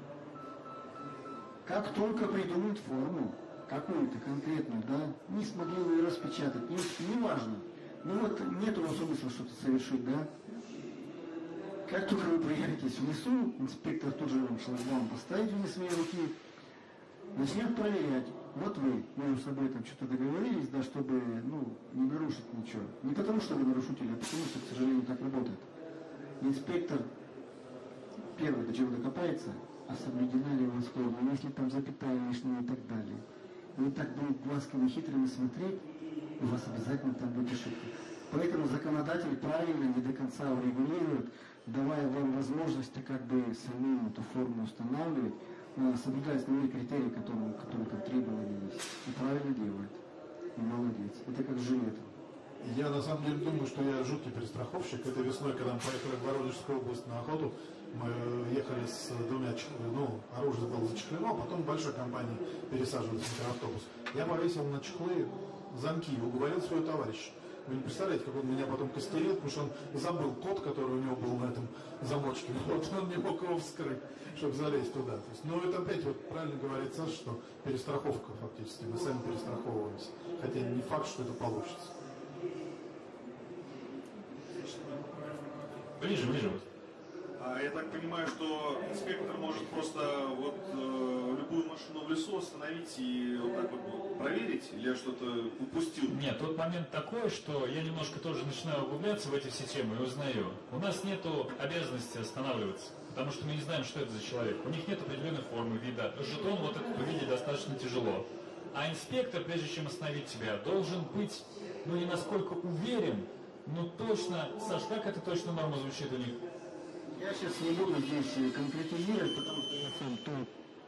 Speaker 3: Как только придумают форму, какую-то конкретную, да, не смогли вы ее распечатать, не, не важно. Ну вот нет у вас умысла что-то совершить, да? Как только вы появитесь в лесу, инспектор тут же вам шлагбаум поставит вне своей руки, начнет проверять. Вот вы между собой там что-то договорились, да, чтобы, ну, не нарушить ничего. Не потому что вы нарушители, а потому что, к сожалению, так работает. Инспектор первый до чего докопается, а соблюдена ли у вас форма, если там запятая лишняя и так далее. Вы так будут глазками хитрыми смотреть, у вас обязательно там будет ошибка. Поэтому законодатель правильно не до конца урегулирует, давая вам возможность как бы самим эту форму устанавливать, соблюдая основные критерии, которые, которые там требования есть. И правильно делает. И молодец. Это как жилет.
Speaker 5: Я на самом деле думаю, что я жуткий перестраховщик. Этой весной, когда мы поехали в Воронежскую область на охоту, мы ехали с двумя, ну, оружие было зачехлено, а потом в большой компании пересаживались в микроавтобус. Я повесил на чехлы замки и уговорил своего товарища. Вы не представляете, как он меня потом костерил, потому что он забыл код, который у него был на этом замочке. Вот он не мог его вскрыть, чтобы залезть туда. То есть, ну, это опять, вот правильно говорит Саша, что перестраховка фактически. Мы сами перестраховываемся. Хотя не факт, что это получится.
Speaker 4: Ближе, ближе.
Speaker 6: А А я так понимаю, что инспектор может просто вот э, любую машину в лесу остановить и вот так вот проверить, или я что-то упустил?
Speaker 4: Нет, тот момент такой, что я немножко тоже начинаю углубляться в эти все темы и узнаю. У нас нету обязанности останавливаться, потому что мы не знаем, что это за человек. У них нет определенной формы, вида. Жетон вот этот увидеть достаточно тяжело. А инспектор, прежде чем остановить тебя, должен быть, ну, не насколько уверен, но точно, Саш, как это точно норма звучит у них?
Speaker 3: Я сейчас не буду здесь конкретизировать, потому что я сам тол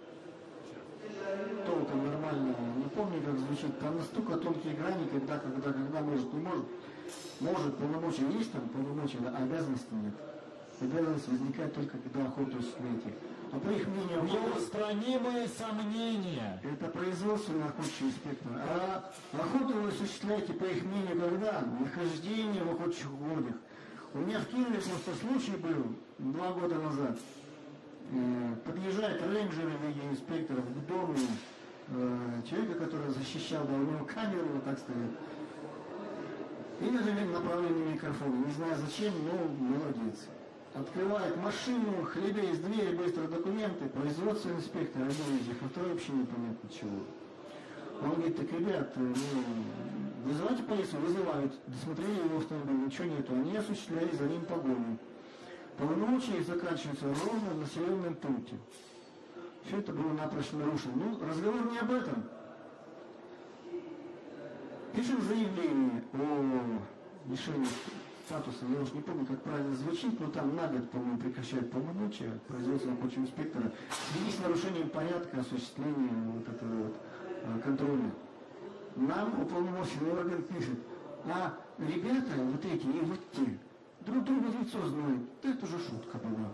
Speaker 3: толком нормально не помню, как звучит. Там настолько тонкие грани, когда, когда, когда может, не может. Может, полномочия есть там, полномочия, а обязанностей нет. Обязанность возникает только, когда охоту осуществляете. А по их мнению...
Speaker 4: Неустранимые сомнения.
Speaker 3: Это производственный охотничий инспектор. А охоту вы осуществляете, по их мнению, когда? Нахождение в охотчих угодьях. У меня в Киеве просто случай был два года назад. Подъезжает рейнджер в виде инспектора к дому человека, который защищал, да, у него камеру, вот так стоит. И нажимает направленный микрофон. Не знаю зачем, но молодец. Открывает машину, хлебе из двери, быстро документы, производственный инспектор, один из них, а второй вообще непонятно чего. Он говорит, так, ребят, ну, вызывайте полицию, вызывают. Досмотрели его автомобиль, ничего нету. Они осуществляли за ним погоню. Полномочия заканчиваются ровно в населенном пункте. Все это было напрочь нарушено. Ну, разговор не об этом. Пишем заявление о лишении статуса, я уж не помню, как правильно звучит, но там на год, по-моему, прекращают полномочия производственного охотничьего инспектора в связи с нарушением порядка осуществления вот этого вот контроля. Нам уполномоченный орган пишет, а ребята вот эти и вот те друг друга в лицо знают. Это же шутка была.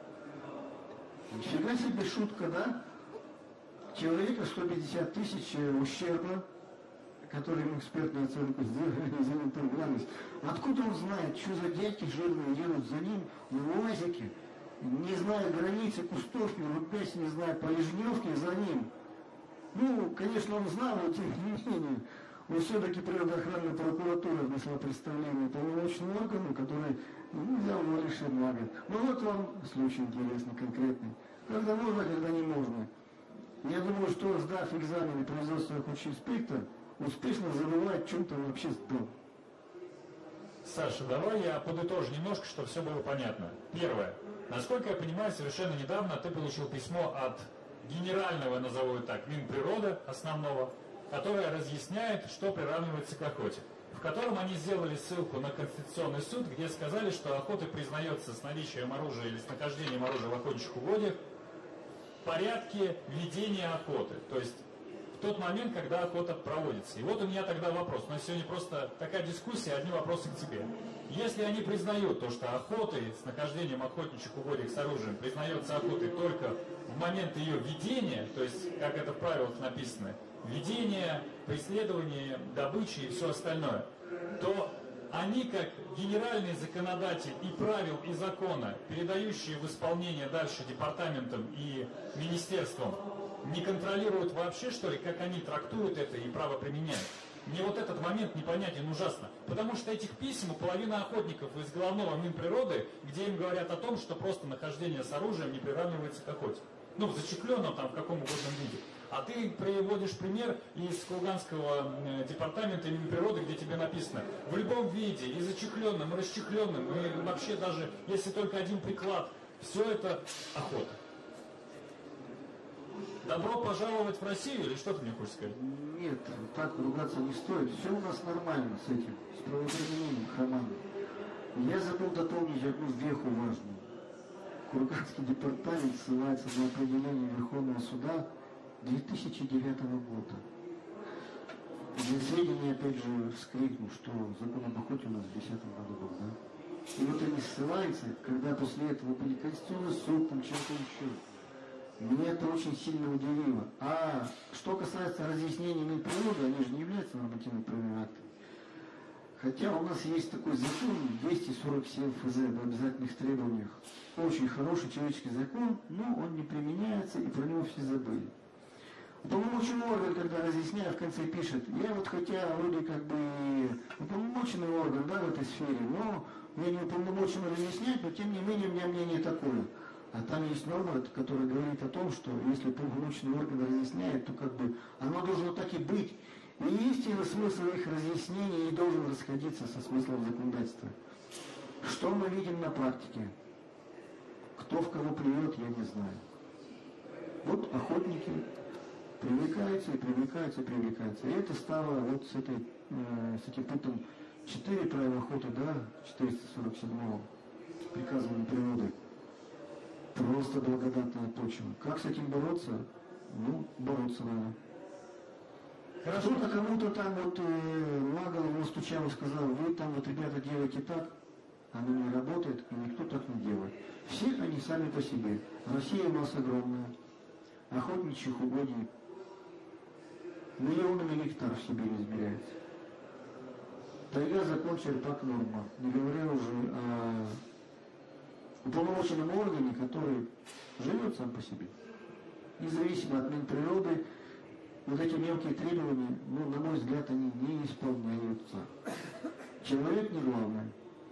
Speaker 3: Нифига себе шутка, да? Человека сто пятьдесят тысяч ущерба, который ему экспертную оценку сделали за неуправляемость. Откуда он знает, что за дядьки жирные едут за ним в УАЗике, не зная границы кустов, не рубясь, не зная полежневки за ним? Ну, конечно, он знал, но тем не менее, но все-таки природоохранная прокуратура внесла представление полномочному органу, который ну, взял его лишен на год. Ну вот вам случай интересный, конкретный. Когда можно, когда не можно. Я думаю, что сдав экзамены производственный охотничий инспектор, успешно забывает, в чем-то вообще сдал.
Speaker 4: Саша, давай я подытожу немножко, чтобы все было понятно. Первое. Насколько я понимаю, совершенно недавно ты получил письмо от генерального, назову так, Минприроды основного, которое разъясняет, что приравнивается к охоте. В котором они сделали ссылку на Конституционный суд, где сказали, что охота признается с наличием оружия или с нахождением оружия в охотничьих угодьях в порядке ведения охоты. То есть в тот момент, когда охота проводится. И вот у меня тогда вопрос. У нас сегодня просто такая дискуссия, одни вопросы к тебе. Если они признают то, что охотой с нахождением охотничьих угодьев с оружием признается охотой только в момент ее ведения, то есть, как это в правилах написано, ведение, преследование, добычи и все остальное, то они, как генеральный законодатель и правил, и закона, передающие в исполнение дальше департаментам и министерствам, не контролируют вообще, что ли, как они трактуют это и право применяют? Мне вот этот момент непонятен ужасно. Потому что этих писем у половины охотников из головного Минприроды, где им говорят о том, что просто нахождение с оружием не приравнивается к охоте. Ну, в зачехленном там, в каком угодном виде. А ты приводишь пример из Курганского э, департамента Минприроды, где тебе написано, в любом виде, и зачехленном, и расчехленном, и вообще даже, если только один приклад, все это охота. Добро пожаловать в Россию, или что ты мне хочешь сказать?
Speaker 3: Нет, так ругаться не стоит. Все у нас нормально с этим, с правоприменением хроманием. Я забыл дополнить одну веху важную. Курганский департамент ссылается на определение Верховного суда две тысячи девятого года. Для сведения, опять же, вскрикну, что закон об охоте у нас в две тысячи десятом году был, да? И вот они ссылаются, когда после этого были Конституционный суд, там что-то еще. Меня это очень сильно удивило. А что касается разъяснений Минприроды, они же не являются нормативно-правовыми актами. Хотя у нас есть такой закон двести сорок семь эф зэ об обязательных требованиях. Очень хороший человеческий закон, но он не применяется, и про него все забыли. Уполномоченный орган, когда разъясняет, в конце пишет, я вот хотя вроде как бы уполномоченный орган, да, в этой сфере, но я не уполномочен разъяснять, но тем не менее у меня мнение такое. А там есть норма, которая говорит о том, что если уполномоченный орган разъясняет, то как бы оно должно так и быть. И истинный смысл их разъяснений не должен расходиться со смыслом законодательства. Что мы видим на практике? Кто в кого плюет, я не знаю. Вот охотники привлекаются и привлекаются и привлекаются. И это стало вот с, этой, э, с этим пунктом четыре правил охоты, да, четыреста сорок седьмого приказывания природы. Просто благодатная почва. Как с этим бороться? Ну, бороться надо. Кто-то кому-то там вот э, на голову стучал и сказал, вы там вот, ребята, делаете так, оно не работает, и никто так не делает. Все они сами по себе. Россия у нас огромная. Охотничьих угодий миллионами гектаров в Сибири измеряется. Тайга, закон, черпак, норма. Не говоря уже о уполномоченном органе, который живет сам по себе. Независимо от Минприроды, вот эти мелкие требования, ну, на мой взгляд, они не исполняются. Человек не главное.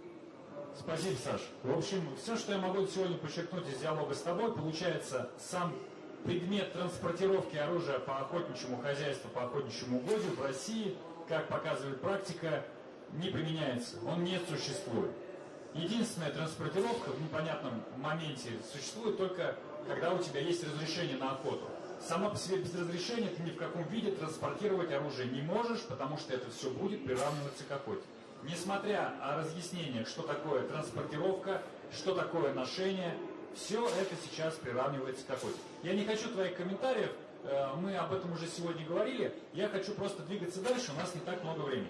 Speaker 4: Спасибо, Саш. В общем, все, что я могу сегодня подчеркнуть из диалога с тобой, получается, сам предмет транспортировки оружия по охотничьему хозяйству, по охотничьему угодью в России, как показывает практика, не применяется. Он не существует. Единственная транспортировка в непонятном моменте существует только, когда у тебя есть разрешение на охоту. Сама по себе без разрешения ты ни в каком виде транспортировать оружие не можешь, потому что это все будет приравниваться к охоте. Несмотря на разъяснение, что такое транспортировка, что такое ношение, все это сейчас приравнивается к охоте. Я не хочу твоих комментариев, мы об этом уже сегодня говорили, я хочу просто двигаться дальше, у нас не так много времени.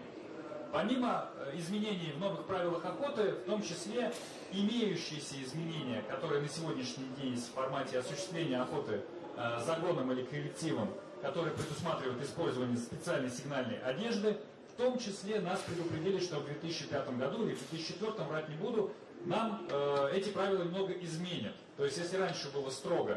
Speaker 4: Помимо изменений в новых правилах охоты, в том числе имеющиеся изменения, которые на сегодняшний день есть в формате осуществления охоты загоном или коллективом, которые предусматривают использование специальной сигнальной одежды, в том числе нас предупредили, что в две тысячи пятом году или в две тысячи четвёртом, врать не буду, нам э, эти правила немного изменят. То есть, если раньше было строго,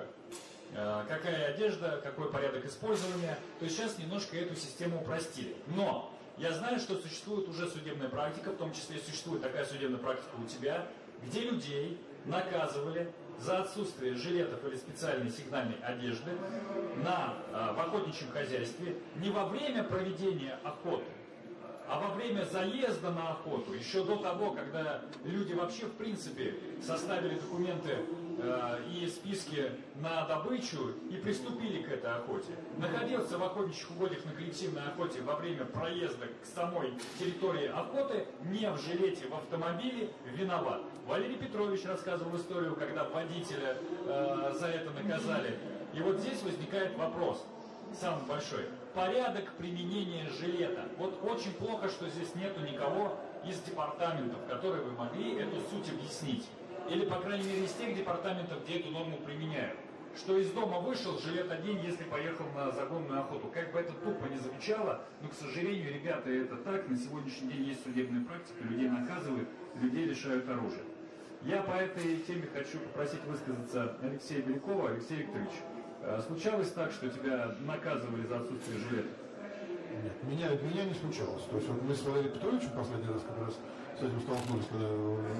Speaker 4: э, какая одежда, какой порядок использования, то сейчас немножко эту систему упростили. Но я знаю, что существует уже судебная практика, в том числе существует такая судебная практика у тебя, где людей наказывали за отсутствие жилетов или специальной сигнальной одежды на, э, в охотничьем хозяйстве не во время проведения охоты, а во время заезда на охоту, еще до того, когда люди вообще в принципе составили документы э, и списки на добычу и приступили к этой охоте, находился в охотничьих угодьях на коллективной охоте во время проезда к самой территории охоты, не в жилете, в автомобиле, виноват. Валерий Петрович рассказывал историю, когда водителя э, за это наказали. И вот здесь возникает вопрос, самый большой. Порядок применения жилета. Вот очень плохо, что здесь нету никого из департаментов, которые бы могли эту суть объяснить. Или, по крайней мере, из тех департаментов, где эту норму применяют. Что из дома вышел, жилет одень, если поехал на загонную охоту. Как бы это тупо не звучало, но, к сожалению, ребята, это так. На сегодняшний день есть судебная практика, людей наказывают, людей лишают оружия. Я по этой теме хочу попросить высказаться Алексея Белякова. Алексей Викторович, случалось так, что тебя наказывали за отсутствие жилета?
Speaker 5: Нет, меня, меня не случалось. То есть вот мы с Валерием Петровичем последний раз как раз с этим столкнулись, когда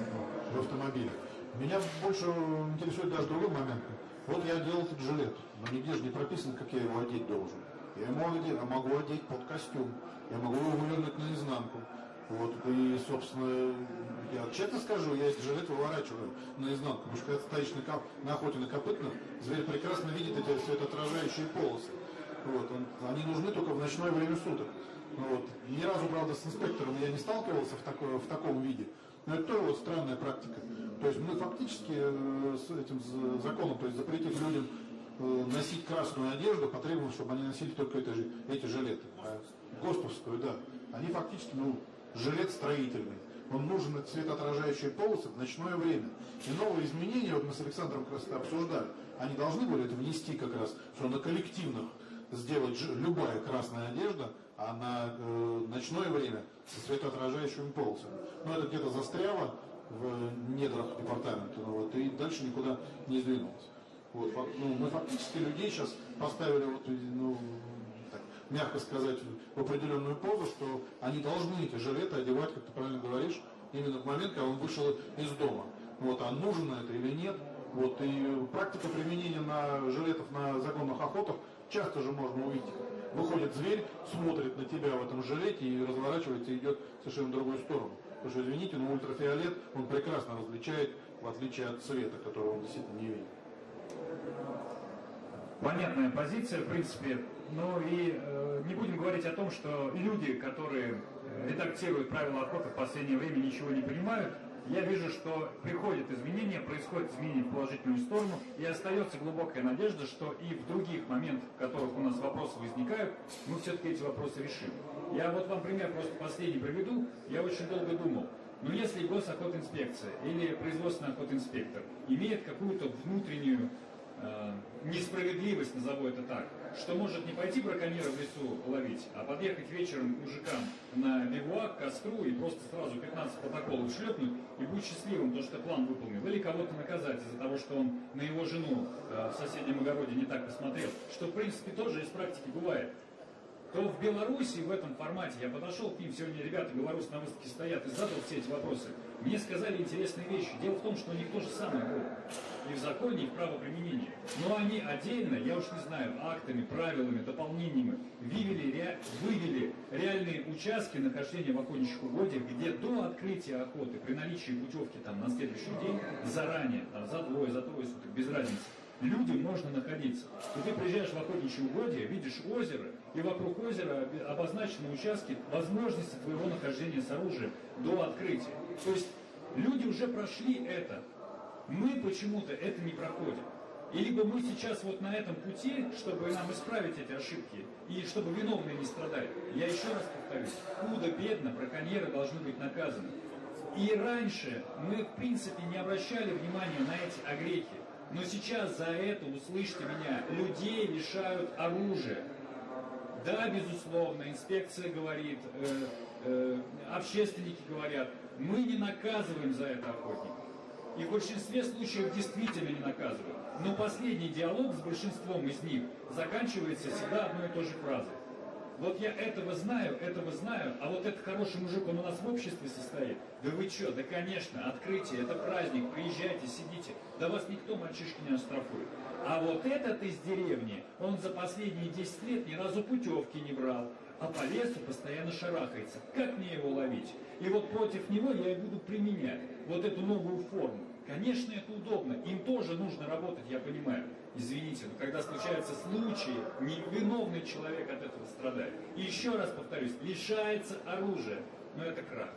Speaker 5: в автомобиле. Меня больше интересует даже другой момент. Вот я делал этот жилет, но нигде же не прописано, как я его одеть должен. Я ему одеть, я могу одеть под костюм, я могу его вывернуть наизнанку. Вот, и, собственно, я честно скажу, я эти жилеты выворачиваю наизнанку, потому что когда ты стоишь на, коп... на охоте на копытных, зверь прекрасно видит эти светоотражающие полосы. Вот, он... Они нужны только в ночное время суток. Вот. Ни разу, правда, с инспектором я не сталкивался в, такой, в таком виде, но это тоже вот странная практика. То есть мы фактически э, с этим законом, то есть запретив людям э, носить красную одежду, потребовав, чтобы они носили только это, эти жилеты. А ГОСТовскую, да, они фактически, ну, жилет строительный. Он нужен на цветоотражающие полосы в ночное время. И новые изменения, вот мы с Александром как раз это обсуждали, они должны были это внести как раз, что на коллективных сделать любая красная одежда, а на э, ночное время со цветоотражающими полосами. Но это где-то застряло в недрах департамента, ну, вот, и дальше никуда не сдвинулось. Вот, ну, мы фактически людей сейчас поставили, вот, ну, так, мягко сказать, в определенную позу, что они должны эти жилеты одевать, как ты правильно говоришь, именно в момент, когда он вышел из дома. Вот, а нужно это или нет. Вот, и практика применения на жилетов на законных охотах часто же можно увидеть. Выходит зверь, смотрит на тебя в этом жилете и разворачивается и идет в совершенно другую сторону. Потому что, извините, но ультрафиолет он прекрасно различает, в отличие от цвета, которого он действительно не видит.
Speaker 4: Понятная позиция, в принципе. Ну и э, не будем говорить о том, что люди, которые редактируют правила охоты в последнее время, ничего не понимают. Я вижу, что приходят изменения, происходят изменения в положительную сторону, и остается глубокая надежда, что и в других моментах, в которых у нас вопросы возникают, мы все-таки эти вопросы решим. Я вот вам пример просто последний приведу. Я очень долго думал, но если госохотинспекция или производственный охотинспектор имеет какую-то внутреннюю э, несправедливость, назову это так, что может не пойти браконьера в лесу ловить, а подъехать вечером к мужикам на бивуак, к костру и просто сразу пятнадцать протоколов шлепнуть и быть счастливым, то, что план выполнил. Или кого-то наказать из-за того, что он на его жену э, в соседнем огороде не так посмотрел. Что, в принципе, тоже из практики бывает. То в Беларуси в этом формате я подошел к ним, сегодня ребята белорусы на выставке стоят, и задал все эти вопросы. Мне сказали интересные вещи. Дело в том, что у них то же самое было. И в законе, и в правоприменении. Но они отдельно, я уж не знаю, актами, правилами, дополнениями вывели, ре, вывели реальные участки нахождения в охотничьих угодьях, где до открытия охоты, при наличии путевки там, на следующий день, заранее, там, за двое, за трое суток, без разницы, людям можно находиться. И ты приезжаешь в охотничье угодье, видишь озеро, и вокруг озера обозначены участки возможности твоего нахождения с оружием до открытия. То есть люди уже прошли это. Мы почему-то это не проходим. И либо мы сейчас вот на этом пути, чтобы нам исправить эти ошибки, и чтобы виновные не страдали. Я еще раз повторюсь, худо-бедно браконьеры должны быть наказаны. И раньше мы, в принципе, не обращали внимания на эти огрехи. Но сейчас за это, услышьте меня, людей лишают оружия. Да, безусловно, инспекция говорит, э, э, общественники говорят, мы не наказываем за это охотников. И в большинстве случаев действительно не наказывают. Но последний диалог с большинством из них заканчивается всегда одной и той же фразой. Вот я этого знаю, этого знаю, а вот этот хороший мужик, он у нас в обществе состоит. Да вы что, да конечно, открытие, это праздник, приезжайте, сидите. Да вас никто, мальчишки, не оштрафует. А вот этот из деревни, он за последние десять лет ни разу путевки не брал, а по лесу постоянно шарахается. Как мне его ловить? И вот против него я и буду применять вот эту новую форму. Конечно, это удобно, им тоже нужно работать, я понимаю. Извините, но когда случаются случаи, невиновный человек от этого страдает. И еще раз повторюсь, лишается оружия, но это крах.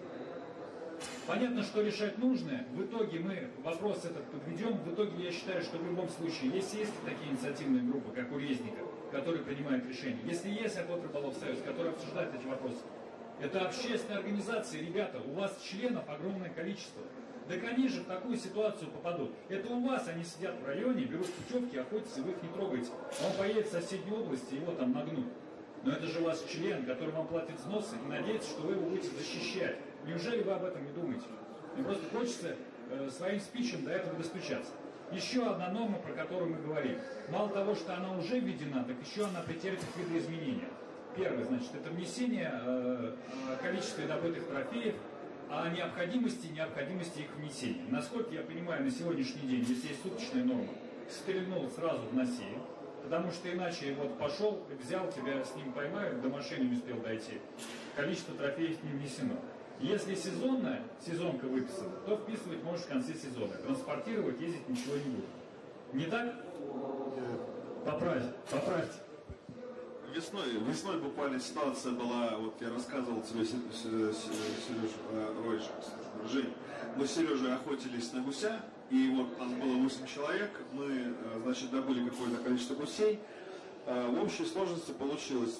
Speaker 4: Понятно, что решать нужно, в итоге мы вопрос этот подведем, в итоге я считаю, что в любом случае, если есть такие инициативные группы, как у Резников, которые принимают решения, если есть Охот-Рыболов Союз, который обсуждает эти вопросы, это общественные организации, ребята, у вас членов огромное количество. Так они же в такую ситуацию попадут. Это у вас они сидят в районе, берут путевки, охотятся, вы их не трогаете. Он поедет в соседнюю область, и его там нагнут. Но это же у вас член, который вам платит взносы, и надеется, что вы его будете защищать. Неужели вы об этом не думаете? Мне просто хочется э, своим спичем до этого достучаться. Еще одна норма, про которую мы говорим. Мало того, что она уже введена, так еще она претерпит видоизменения. Первое, значит, это внесение э, количества добытых трофеев, о необходимости необходимости их внесения. Насколько я понимаю, на сегодняшний день, если есть суточная норма, стрельнул сразу вноси, потому что иначе вот пошел, взял тебя, с ним поймают, до машины не успел дойти. Количество трофеев не внесено. Если сезонная, сезонка выписана, то вписывать можешь в конце сезона. Транспортировать, ездить ничего не будет. Не так? Поправьте, поправьте.
Speaker 6: Весной, весной буквально ситуация была, вот я рассказывал тебе, Сереж, ой, Жень, мы с Сережей охотились на гуся, и вот нас было восемь человек, мы, значит, добыли какое-то количество гусей. В общей сложности получилось,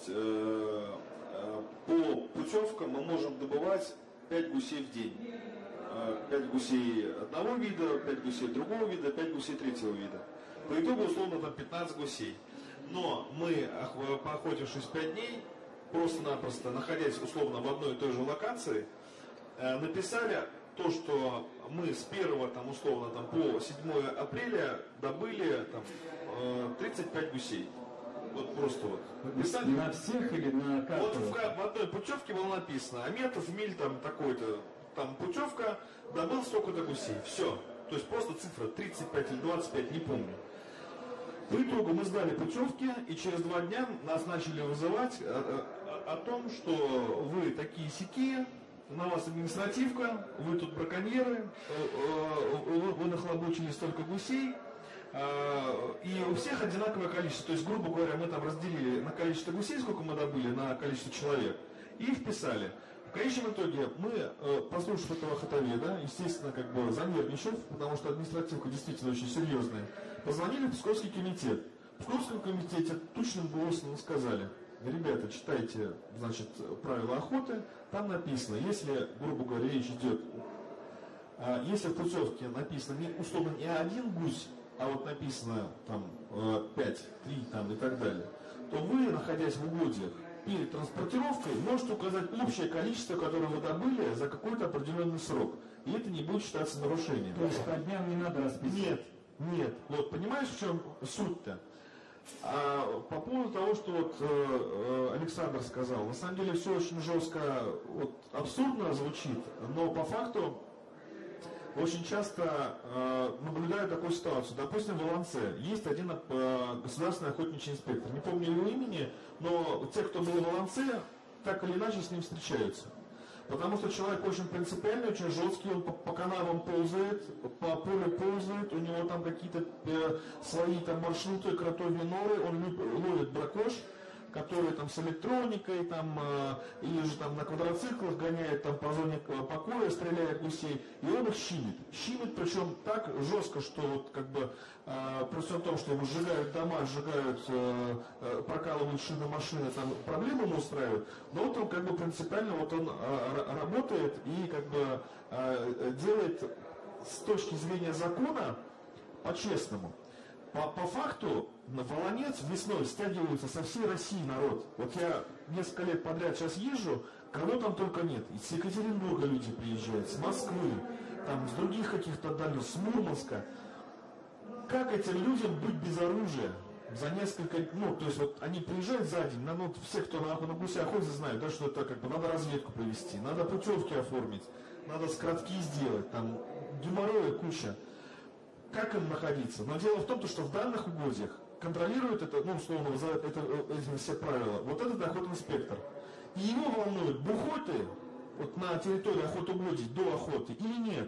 Speaker 6: по путевкам мы можем добывать пять гусей в день. пять гусей одного вида, пять гусей другого вида, пять гусей третьего вида. По итогу, условно, там пятнадцать гусей. Но мы, поохотившись пять дней, просто-напросто, находясь условно в одной и той же локации, написали то, что мы с первого, там, условно, там, по седьмое апреля добыли там, тридцать пять гусей. Вот просто вот. Написали.
Speaker 4: На всех или на каждого?
Speaker 6: Вот в, в одной путевке было написано, а метров, миль там такой-то. там путевка, добыл столько-то гусей. Все. То есть просто цифра тридцать пять или двадцать пять, не помню. По итогу мы сдали путевки, и через два дня нас начали вызывать о, о, о том, что вы такие сякие, на вас административка, вы тут браконьеры, вы, вы нахлобучили столько гусей, и у всех одинаковое количество. То есть, грубо говоря, мы там разделили на количество гусей, сколько мы добыли, на количество человек, и вписали. В конечном итоге мы, послушав этого хатоведа, естественно, как бы занервничав, потому что административка действительно очень серьезная, позвонили в Псковский комитет. В Псковском комитете тучным голосом сказали: ребята, читайте, значит, правила охоты, там написано, если, грубо говоря, речь идет, если в путевке написано не, условно не один гусь, а вот написано там пять, три там и так далее, то вы, находясь в угодьях, перед транспортировкой можете указать общее количество, которое вы добыли за какой-то определенный срок. И это не будет считаться нарушением.
Speaker 4: То есть по дням не надо расписывать?
Speaker 6: Нет, нет. Вот понимаешь, в чем суть-то? А по поводу того, что вот э, Александр сказал, на самом деле все очень жестко, вот, абсурдно звучит, но по факту очень часто э, наблюдаю такую ситуацию. Допустим, в Волонце есть один э, государственный охотничий инспектор. Не помню его имени, но те, кто был в Волонце, так или иначе с ним встречаются. Потому что человек очень принципиальный, очень жесткий, он по, по канавам ползает, по полю ползает, у него там какие-то э, свои там маршруты, кротовьи норы, он люб, ловит бракош, которые там с электроникой, там, э, или же там на квадроциклах гоняет там по зоне покоя, стреляет гусей, и он их щимит. Щимит, причем так жестко, что вот как бы э, при всем том, что его сжигают дома, сжигают, э, э, прокалывают шины машины, там проблемы ему устраивают, но вот он как бы принципиально вот он э, работает и как бы э, делает с точки зрения закона по-честному. По, по факту на Волонец весной стягивается со всей России народ. Вот я несколько лет подряд сейчас езжу, кого там только нет. Из Екатеринбурга люди приезжают, с Москвы, там, с других каких-то дальних, с Мурманска. Как этим людям быть без оружия? За несколько, ну, то есть вот они приезжают за день, на, ну, все, кто на, на гуся охотится, знают, да, что это как бы надо разведку провести, надо путевки оформить, надо скоротки сделать, там, геморроя куча. Как им находиться? Но дело в том, что в данных угодьях контролирует это, ну, условно, за это, эти все правила, вот этот охотинспектор. И его волнует, бухой ты вот на территории охотугодий до охоты или нет.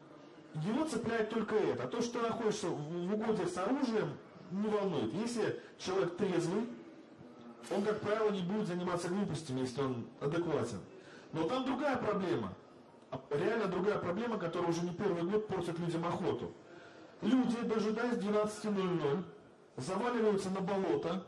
Speaker 6: Его цепляет только это. А то, что ты находишься в угодьях с оружием, не волнует. Если человек трезвый, он, как правило, не будет заниматься глупостями, если он адекватен. Но там другая проблема. Реально другая проблема, которая уже не первый год портит людям охоту. Люди, дожидаясь двенадцати ноль-ноль, заваливаются на болото,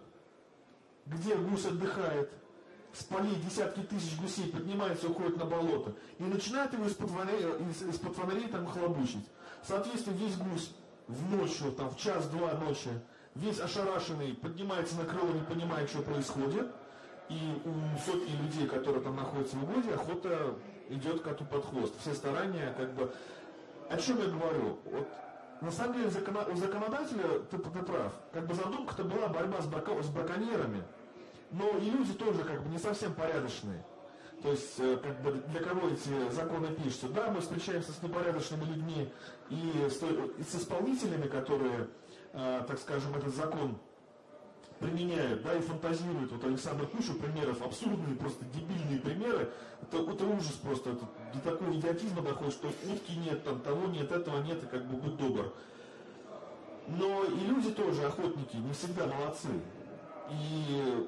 Speaker 6: где гусь отдыхает, с полей десятки тысяч гусей поднимаются и уходят на болото, и начинают его из-под фонарей, из-под фонарей там хлобучить. Соответственно, весь гусь в ночью, там, в час-два ночи, весь ошарашенный, поднимается на крыло, не понимая, что происходит, и у сотни людей, которые там находятся в угодье, охота идет коту под хвост. Все старания, как бы... О чем я говорю? Вот, на самом деле, у законодателя, ты, ты прав, как бы задумка-то была борьба с, брако, с браконьерами, но и люди тоже как бы не совсем порядочные. То есть, как бы для кого эти законы пишутся? Да, мы встречаемся с непорядочными людьми и с, и с исполнителями, которые, э, так скажем, этот закон применяют, да, и фантазируют. Вот Александр кучу примеров, абсурдные, просто дебильные примеры. Это, это ужас просто. Это до такого идиотизма доходит, что утки нет, там, того нет, этого нет, и как бы будь добр. Но и люди тоже, охотники, не всегда молодцы. И,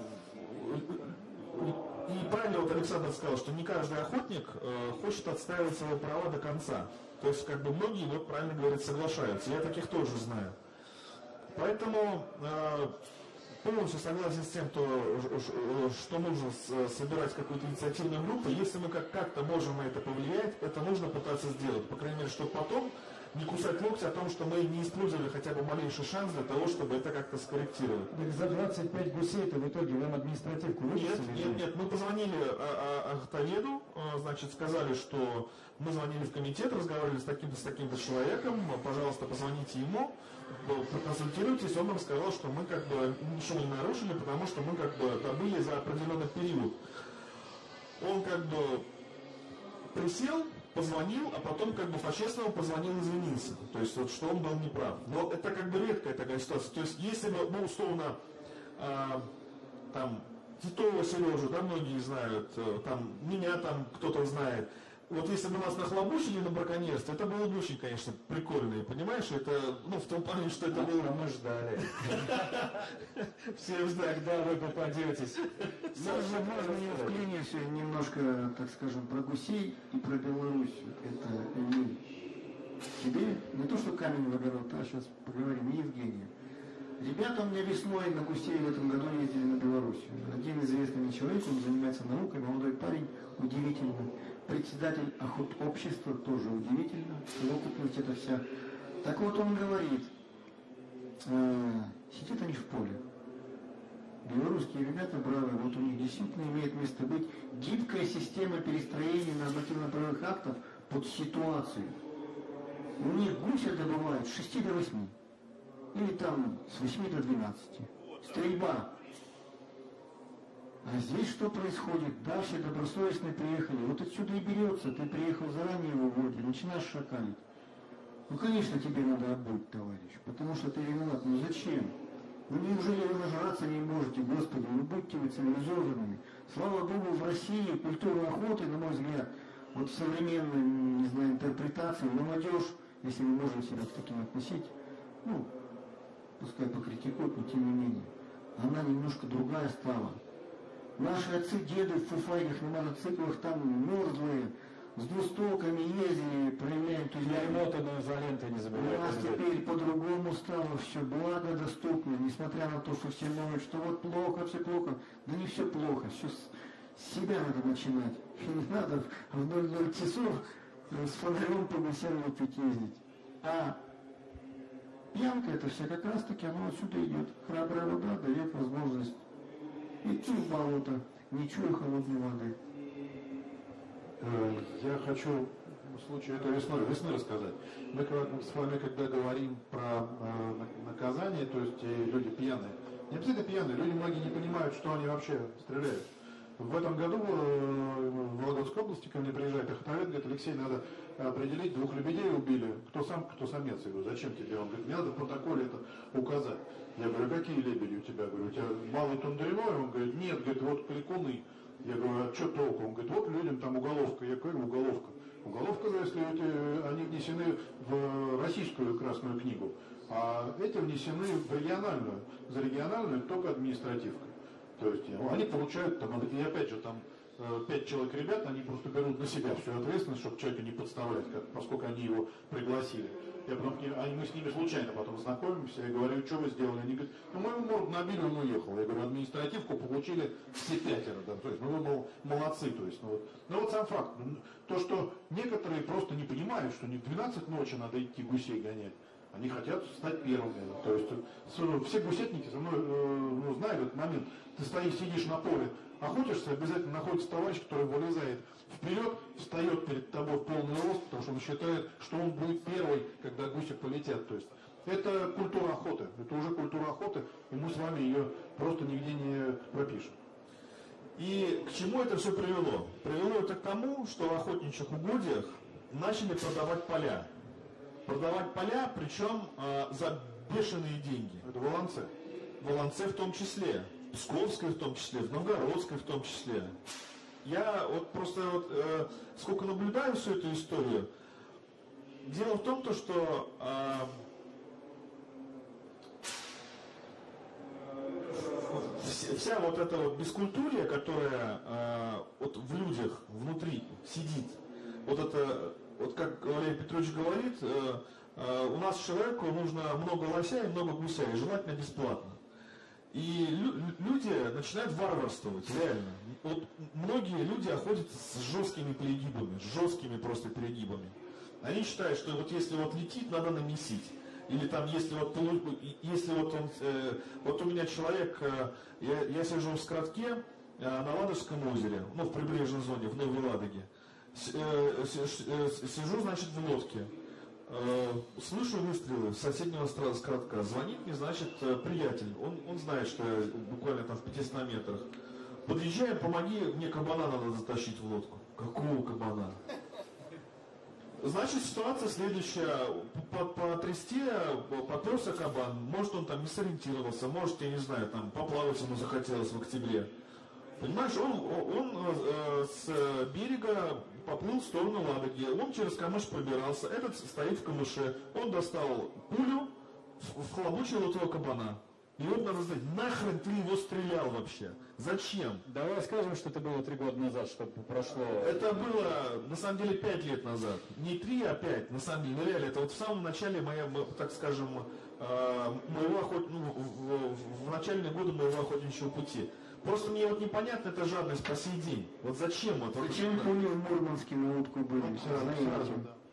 Speaker 6: и правильно вот Александр сказал, что не каждый охотник э, хочет отстаивать свои права до конца. То есть, как бы многие, вот правильно говорят, соглашаются. Я таких тоже знаю. Поэтому э, полностью согласен с тем, то, что нужно собирать какую-то инициативную группу. Если мы как- как-то можем на это повлиять, это нужно пытаться сделать. По крайней мере, чтобы потом не кусать локти о том, что мы не использовали хотя бы малейший шанс для того, чтобы это как-то скорректировать.
Speaker 4: Так за двадцать пять гусей-то в итоге вам административку
Speaker 6: Нет,
Speaker 4: выписали?
Speaker 6: нет, нет, мы позвонили Ахтоведу, значит, сказали, что мы звонили в комитет, разговаривали с таким-то, с таким-то человеком, пожалуйста, позвоните ему, проконсультируйтесь, он нам сказал, что мы как бы ничего не нарушили, потому что мы как бы добыли за определенный период. Он как бы присел, позвонил, а потом как бы по-честному позвонил и извинился. То есть вот, что он был неправ. Но это как бы редкая такая ситуация. То есть если бы, ну, условно, а, там, Титова Сережу, да, многие знают, там, меня там кто-то знает. Вот если бы нас нахлобучили на браконьерство, это было бы очень, конечно, прикольно, понимаешь? Это, ну, в том плане, что это было...
Speaker 4: А мы ждали. Все ждали, когда вы попадетесь.
Speaker 3: Можно, можно я вклинюсь немножко, так скажем, про гусей и про Белоруссию. Это Эмиль. Тебе не то, что камень в огород, а сейчас поговорим, не Евгению. Ребята у меня весной на гусей в этом году ездили на Белоруссию. Один известный мне человек, он занимается наукой, молодой парень, удивительный. Председатель охотобщества, тоже удивительно, совокупность это вся. Так вот он говорит, э, сидят они в поле. Белорусские ребята бравые, вот у них действительно имеет место быть гибкая система перестроения нормативно-правовых актов под ситуацию. У них гуся добывают с шести до восьми. Или там с восьми до двенадцати. Стрельба. А здесь что происходит? Дальше добросовестно приехали. Вот отсюда и берется. Ты приехал заранее в угоде, начинаешь шакалить. Ну, конечно, тебе надо отбыть, товарищ. Потому что ты виноват. Ну зачем? Ну неужели вы нажраться не можете, Господи? Ну будьте вы цивилизованными. Слава Богу, в России культура охоты, на мой взгляд, вот в современной, не знаю, интерпретации, молодежь, если мы можем себя к таким относить, ну, пускай покритикуют, но тем не менее, она немножко другая стала. Наши отцы, деды в фуфайках на мотоциклах там мерзлые, с двустолками ездили, проявляем
Speaker 4: Я эмотанную изолентой не
Speaker 3: у
Speaker 4: забываю.
Speaker 3: нас теперь по-другому стало все, благо доступно, несмотря на то, что все думают, что вот плохо, все плохо. Да не все плохо, все с, с себя надо начинать. И не надо в ноль-ноль часов с фонарем по гусям пить ездить. А пьянка это вся как раз таки, оно отсюда идет. Храбрая вода дает возможность идти в болото, не чуя холодной воды.
Speaker 5: Я хочу случай этой весной, весны рассказать. Мы с вами, когда говорим про э, наказание, то есть э, люди пьяные, не обязательно пьяные, люди многие не понимают, что они вообще стреляют. В этом году э, в Вологодской области ко мне приезжает охотовед, говорит, Алексей, надо определить, двух лебедей убили, кто сам, кто самец. Я говорю, зачем тебе? Он говорит, мне надо в протоколе это указать. Я говорю, какие лебеди у тебя? Я говорю, у тебя малый тундряной? Он говорит, нет, говорит, вот крикуны. Я говорю, а что толку? Он говорит, вот людям там уголовка. Я говорю, уголовка. Уголовка, если эти, они внесены в российскую красную книгу, а эти внесены в региональную. За региональную только административка. То есть ну, они получают, там, и опять же, там пять человек ребят, они просто берут на себя всю ответственность, чтобы человека не подставлять, как, поскольку они его пригласили. Я потом, они, мы с ними случайно потом знакомимся, я говорю, что вы сделали? Они говорят, ну мы ему морду набили, он уехал. Я говорю, административку получили все пятеро, да, то есть, ну вы мол, молодцы, то есть, ну вот. Ну вот сам факт, то, что некоторые просто не понимают, что не в двенадцать ночи надо идти гусей гонять, они хотят стать первыми. То есть все гусетники со мной ну, знают этот момент. Ты стоишь, сидишь на поле, охотишься, обязательно находится товарищ, который вылезает вперед, встает перед тобой в полный рост, потому что он считает, что он будет первый, когда гуси полетят. То есть это культура охоты, это уже культура охоты, и мы с вами ее просто нигде не пропишем.
Speaker 6: И к чему это все привело? Привело это к тому, что в охотничьих угодьях начали продавать поля. Продавать поля, причем э, за бешеные деньги.
Speaker 5: Это Волонце.
Speaker 6: Волонце в том числе, в Псковской в том числе, в Новгородской в том числе. Я вот просто вот, э, сколько наблюдаю всю эту историю, дело в том, то, что э, вся, вся вот эта вот бескультурия, которая э, вот в людях внутри сидит, вот это, вот как Валерий Петрович говорит, э, э, у нас человеку нужно много лося и много гуся, и желательно бесплатно. И лю- люди начинают варварствовать, реально. Вот многие люди охотятся с жесткими перегибами, с жесткими просто перегибами. Они считают, что вот если вот летит, надо намесить. Или там, если вот, если вот он, э, вот у меня человек, э, я, я сижу в Скоротке э, на Ладожском озере, ну в прибрежной зоне, в Новой Ладоге. С, э, с, э, сижу, значит, в лодке. Слышу выстрелы с соседнего скоротка. Звонит мне, значит, приятель. Он, он знает, что я буквально там в пятистах метрах. Подъезжаем, помоги, мне кабана надо затащить в лодку. Какого кабана? Значит, ситуация следующая. По, по тресте попёрся кабан. Может, он там не сориентировался, может, я не знаю, там поплавать ему захотелось в октябре. Понимаешь, он, он э, с берега поплыл в сторону Ладоги. Он через камыш пробирался. Этот стоит в камыше. Он достал пулю, вхлобучил этого кабана. И вот надо знать, нахрен ты его стрелял вообще? Зачем?
Speaker 4: Давай скажем, что это было три года назад, чтобы прошло...
Speaker 6: Это было, на самом деле, пять лет назад. Не три, а пять, на самом деле. Реально, это вот в самом начале, моя, так скажем, моего охот... ну, в, в, в начальные годы моего охотничьего пути. Просто мне вот непонятно эта жадность по сей день. Вот зачем это?
Speaker 3: Зачем пули в Мурманске на утку были? Все, знаете.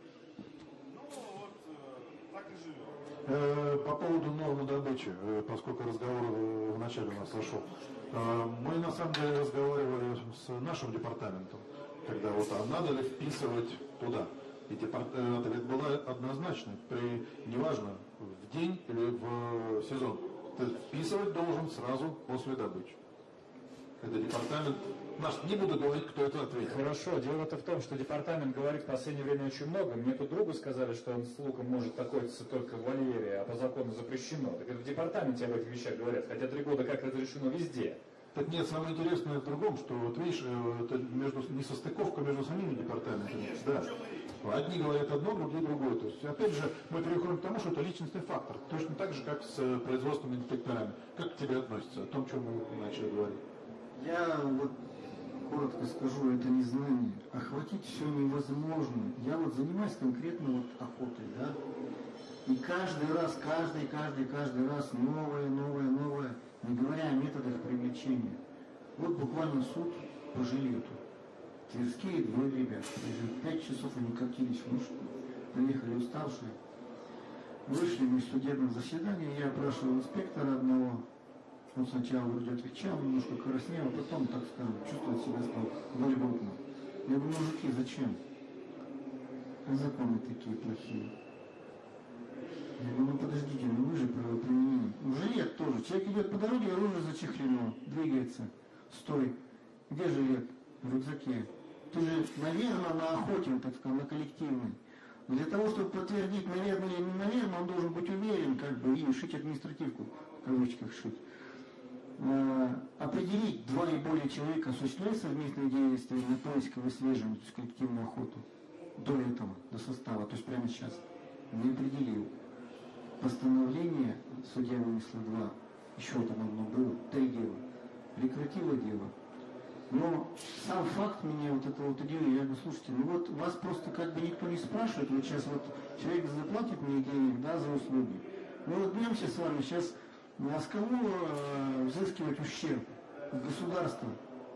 Speaker 1: Э, По поводу нормы добычи, э, поскольку разговор э, вначале у нас зашел, э, мы на самом деле разговаривали с нашим департаментом, когда вот а надо ли вписывать туда. И департамент, ответ был однозначный, при, неважно, в день или в сезон, ты вписывать должен сразу после добычи. Это департамент наш, не буду говорить, кто это ответил.
Speaker 4: Хорошо, дело-то в том, что департамент говорит в последнее время очень много. Мне тут другу сказали, что он с луком может охотиться только в вольере, а по закону запрещено. Так это в департаменте об этих вещах говорят, хотя три года как разрешено везде.
Speaker 1: Так нет, самое интересное в другом, что вот видишь, это между, несостыковка между самими департаментами. Да. Одни говорят одно, другие другое. То есть, опять же, мы переходим к тому, что это личностный фактор. Точно так же, как с производственными инспекторами. Как к тебе относятся? О том, чем мы начали говорить.
Speaker 3: Я вот коротко скажу, это не знание. Охватить все невозможно. Я вот занимаюсь конкретно вот охотой, да. И каждый раз, каждый, каждый, каждый раз новое, новое, новое, не говоря о методах привлечения. Вот буквально суд по жилету. Тверские двое ребят. Пять часов они катились в мушку, приехали уставшие. Вышли мы из судебного заседания, я опрашивал инспектора одного. Он сначала вроде отвечал, немножко краснел, а потом, так скажем, чувствовать себя стал вольготно. Я говорю, мужики, зачем? А законы такие плохие. Я говорю, ну подождите, ну вы же правоприменение. Ну жилет тоже. Человек идет по дороге, оружие зачехлено, двигается. Стой. Где жилет? В рюкзаке. Ты же, наверное, на охоте, так сказать, на коллективной. Но для того, чтобы подтвердить, наверное или не наверное, он должен быть уверен, как бы, и шить административку, в кавычках шить. Определить, два и более человека осуществляют совместные действия на поиск и выслеживание, то есть коллективную охоту до этого, до состава, то есть прямо сейчас не определил. Постановление судья вынесла два, еще там одно было, три дела, прекратило дело. Но сам факт меня вот это вот удивил, я говорю, слушайте, ну вот вас просто как бы никто не спрашивает, вот сейчас вот человек заплатит мне денег, да, за услуги. Мы вот бьемся с вами сейчас. А с кого э, взыскивать ущерб? Государство.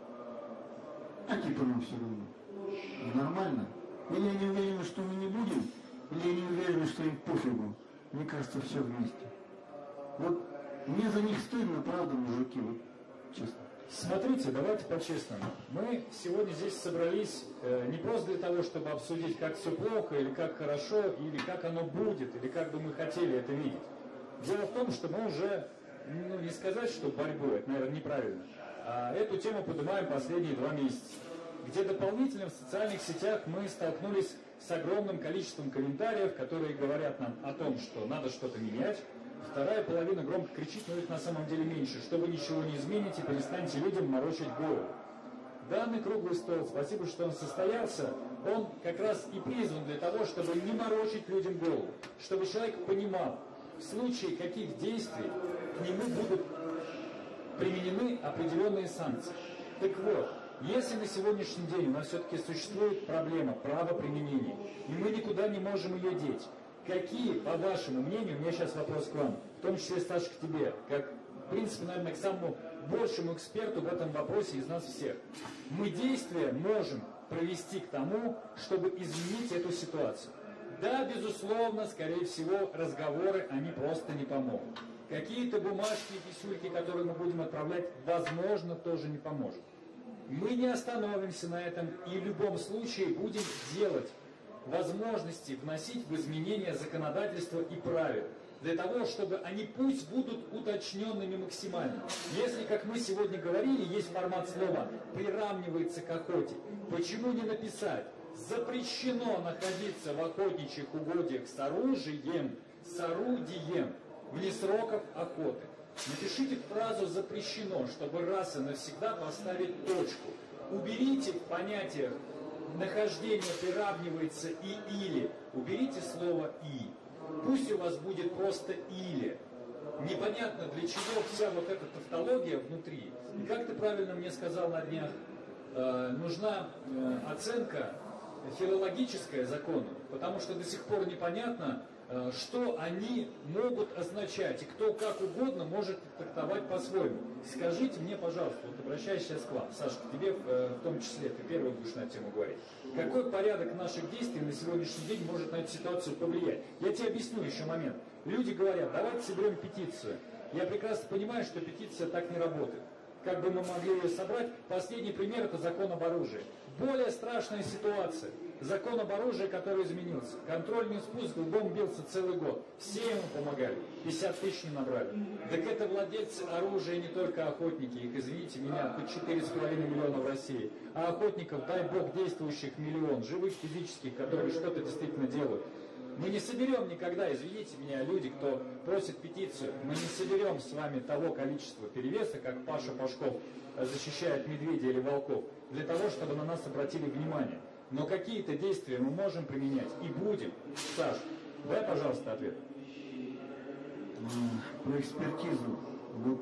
Speaker 3: А типа нам все равно. Нормально. Или они уверены, что мы не будем, или они уверены, что им пофигу. Мне кажется, все вместе. Вот мне за них стыдно, правда, мужики, вот честно.
Speaker 4: Смотрите, давайте по-честному. Мы сегодня здесь собрались э, не просто для того, чтобы обсудить, как все плохо, или как хорошо, или как оно будет, или как бы мы хотели это видеть. Дело в том, что мы уже, ну не сказать, что борьбу, это, наверное, неправильно, а эту тему поднимаем последние два месяца, где дополнительно в социальных сетях мы столкнулись с огромным количеством комментариев, которые говорят нам о том, что надо что-то менять. Вторая половина громко кричит, но их на самом деле меньше, что вы ничего не измените, перестаньте людям морочить голову. Данный круглый стол, спасибо, что он состоялся, он как раз и призван для того, чтобы не морочить людям голову, чтобы человек понимал, в случае каких действий к нему будут применены определенные санкции. Так вот, если на сегодняшний день у нас все-таки существует проблема правоприменения, и мы никуда не можем ее деть, какие, по вашему мнению, у меня сейчас вопрос к вам, в том числе, Саша, к тебе, как, в принципе, наверное, к самому большему эксперту в этом вопросе из нас всех, мы действия можем провести к тому, чтобы изменить эту ситуацию? Да, безусловно, скорее всего, разговоры, они просто не помогут. Какие-то бумажки и писюльки, которые мы будем отправлять, возможно, тоже не поможет. Мы не остановимся на этом и в любом случае будем делать возможности вносить в изменения законодательства и правил, для того, чтобы они пусть будут уточненными максимально. Если, как мы сегодня говорили, есть формат слова «приравнивается к охоте», почему не написать Запрещено находиться в охотничьих угодьях с оружием, с орудием, вне сроков охоты. Напишите фразу «запрещено», чтобы раз и навсегда поставить точку. Уберите в понятиях нахождение приравнивается и «или». Уберите слово «и». Пусть у вас будет просто «или». Непонятно, для чего вся вот эта тавтология внутри. И как ты правильно мне сказал на днях, э, нужна э, оценка филологическая закону, потому что до сих пор непонятно, э, что они могут означать, и кто как угодно может трактовать по-своему. Скажите мне, пожалуйста, вот обращаюсь сейчас к вам, Саша, к тебе э, в том числе, ты первый будешь на эту тему говорить. Какой порядок наших действий на сегодняшний день может на эту ситуацию повлиять? Я тебе объясню еще момент. Люди говорят, давайте соберем петицию. Я прекрасно понимаю, что петиция так не работает. Как бы мы могли ее собрать? Последний пример – это закон об оружии. Более страшная ситуация. Закон об оружии, который изменился. Контрольный спуск бомбился целый год. Все ему помогали. пятьдесят тысяч не набрали. Так это владельцы оружия, не только охотники. Их, извините меня, хоть четыре с половиной миллиона в России. А охотников, дай бог, действующих миллион. Живых физических, которые что-то действительно делают. Мы не соберем никогда, извините меня, люди, кто просит петицию, мы не соберем с вами того количества перевеса, как Паша Пашков защищает медведей или волков, для того, чтобы на нас обратили внимание. Но какие-то действия мы можем применять и будем. Саш, дай, пожалуйста, ответ.
Speaker 3: Про экспертизу. Вот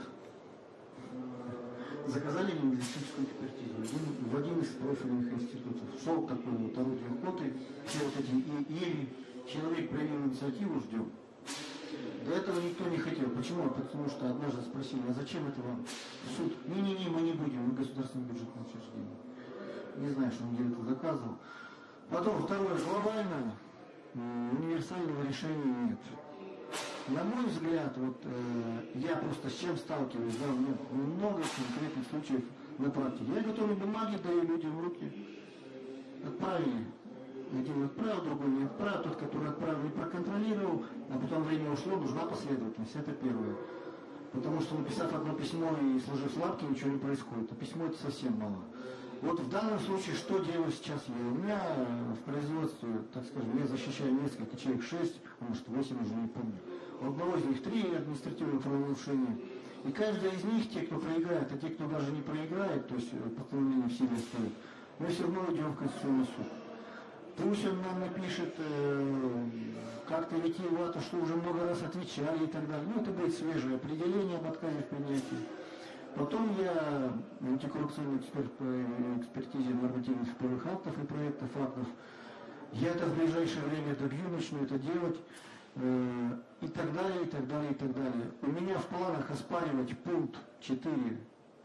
Speaker 3: заказали лингвистическую экспертизу в один из профильных институтов. Шел такой вот орудие охоты, все вот эти или человек проявил инициативу, ждем. До этого никто не хотел. Почему? Потому что однажды спросили, а зачем это вам? Суд. Не-не-не, мы не будем, мы государственное бюджетное учреждение. Не знаю, что он где это заказывал. Потом второе, глобально универсального решения нет. На мой взгляд, вот э, я просто с чем сталкиваюсь, да, у меня много конкретных случаев на практике. Я готовлю бумаги, даю людям в руки, отправили. Один отправил, другой не отправил, тот, который отправил, не проконтролировал, а потом время ушло, нужна последовательность, это первое. Потому что написав одно письмо и сложив лапки, ничего не происходит, а письмо это совсем мало. Вот в данном случае, что делаю сейчас я? У меня в производстве, так скажем, я защищаю несколько человек, шесть, а может восемь, уже не помню. У одного из них три административных правонарушения. И каждый из них, те, кто проиграет, а те, кто даже не проиграет, то есть постановление в силе стоит, мы все равно идем в Конституционный суд. Пусть он нам напишет э, как-то витиевато, что уже много раз отвечали и так далее. Ну, это будет свежее определение об отказе в принятии. Потом я антикоррупционный эксперт по экспертизе нормативных правовых актов и проектов актов. Я это в ближайшее время добью, начну это делать. Э, и так далее, и так далее, и так далее. У меня в планах оспаривать пункт четыре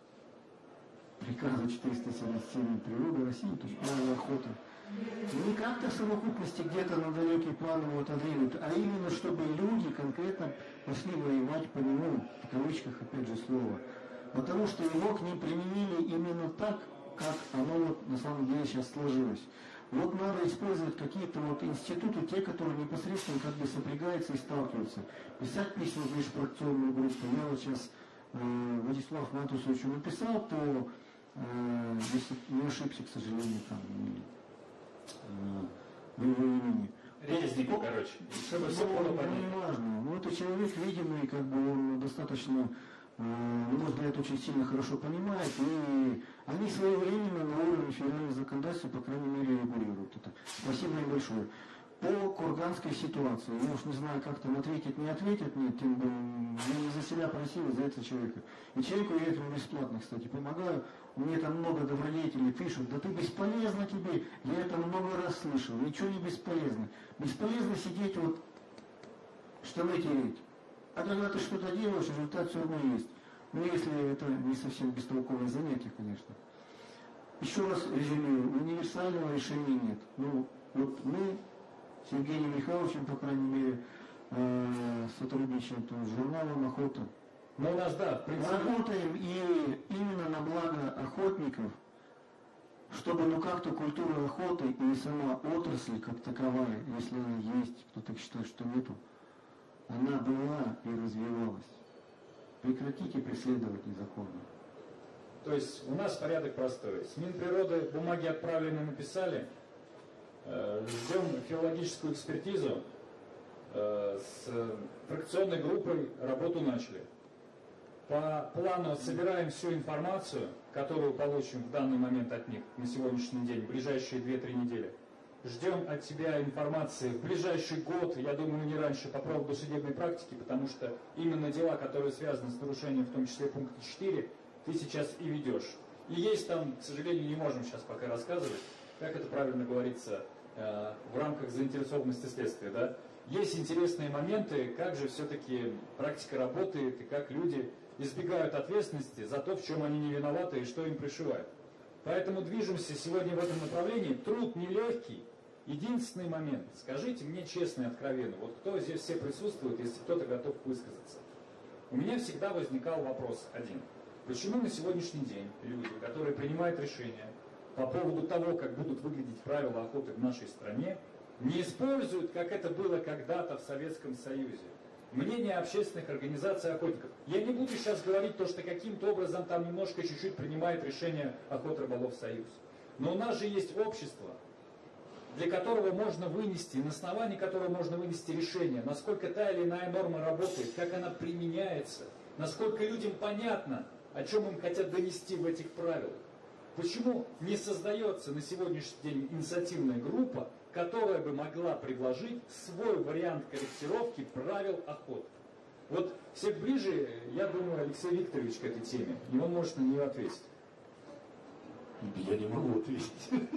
Speaker 3: приказа четыреста семьдесят семь природы России, то есть правила охоты. Не как-то в совокупности где-то на далекий план его отодвинуть, а именно чтобы люди конкретно пошли воевать по нему, в кавычках опять же слово. Потому что его к ним применили именно так, как оно вот на самом деле сейчас сложилось. Вот надо использовать какие-то вот институты, те, которые непосредственно как бы сопрягаются и сталкиваются. Писать письма в межфракционную группу. Я вот сейчас э, Владислав Матусовичу написал, то, э, если не ошибся, к сожалению, там, в его имени.
Speaker 4: Резнику, короче. Чтобы все было понятно.
Speaker 3: Не важно. Ну, это человек видимый, как бы он достаточно, э, на мой взгляд, очень сильно хорошо понимает. И они своевременно на уровне федерального законодательства, по крайней мере, регулируют это. Спасибо им большое. По курганской ситуации, я уж не знаю, как там ответить, не ответят, нет, тем более, я не за себя просил, а за этого человека. И человеку я этому бесплатно, кстати, помогаю. Мне там много добродетелей пишут, да ты бесполезно тебе, я это много раз слышал, ничего не бесполезно. Бесполезно сидеть вот, штаны тереть. А когда ты что-то делаешь, результат все равно есть. Ну, если это не совсем бестолковое занятие, конечно. Еще раз резюмирую, универсального решения нет. Ну, вот мы с Евгением Михайловичем, по крайней мере, э, сотрудничаем там, с журналом «Охота».
Speaker 4: Но у нас, да, в принципе...
Speaker 3: Работаем и именно на благо охотников, чтобы ну как-то культура охоты и сама отрасль как таковая, если она есть, кто так считает, что нету, она была и развивалась. Прекратите преследовать незаконно.
Speaker 4: То есть у нас порядок простой. С Минприроды бумаги отправлены, написали, ждем филологическую экспертизу. С фракционной группой работу начали. По плану собираем всю информацию, которую получим в данный момент от них на сегодняшний день, в ближайшие две-три недели. Ждем от тебя информации в ближайший год, я думаю, не раньше, по поводу судебной практики, потому что именно дела, которые связаны с нарушением, в том числе пункта четыре, ты сейчас и ведешь. И есть там, к сожалению, не можем сейчас пока рассказывать, как это правильно говорится, э, в рамках заинтересованности следствия, да? Есть интересные моменты, как же все-таки практика работает и как люди избегают ответственности за то, в чем они не виноваты и что им пришивают. Поэтому движемся сегодня в этом направлении. Труд нелегкий. Единственный момент. Скажите мне честно и откровенно, вот кто здесь все присутствует, если кто-то готов высказаться. У меня всегда возникал вопрос один. Почему на сегодняшний день люди, которые принимают решения по поводу того, как будут выглядеть правила охоты в нашей стране, не используют, как это было когда-то в Советском Союзе, мнение общественных организаций охотников? Я не буду сейчас говорить то, что каким-то образом там немножко чуть-чуть принимает решение охот рыболов Союз. Но у нас же есть общество, для которого можно вынести, на основании которого можно вынести решение, насколько та или иная норма работает, как она применяется, насколько людям понятно, о чем им хотят донести в этих правилах. Почему не создается на сегодняшний день инициативная группа, которая бы могла предложить свой вариант корректировки правил охоты? Вот всех ближе, я думаю, Алексей Викторович к этой теме, и он может на нее ответить.
Speaker 1: Я не могу ответить.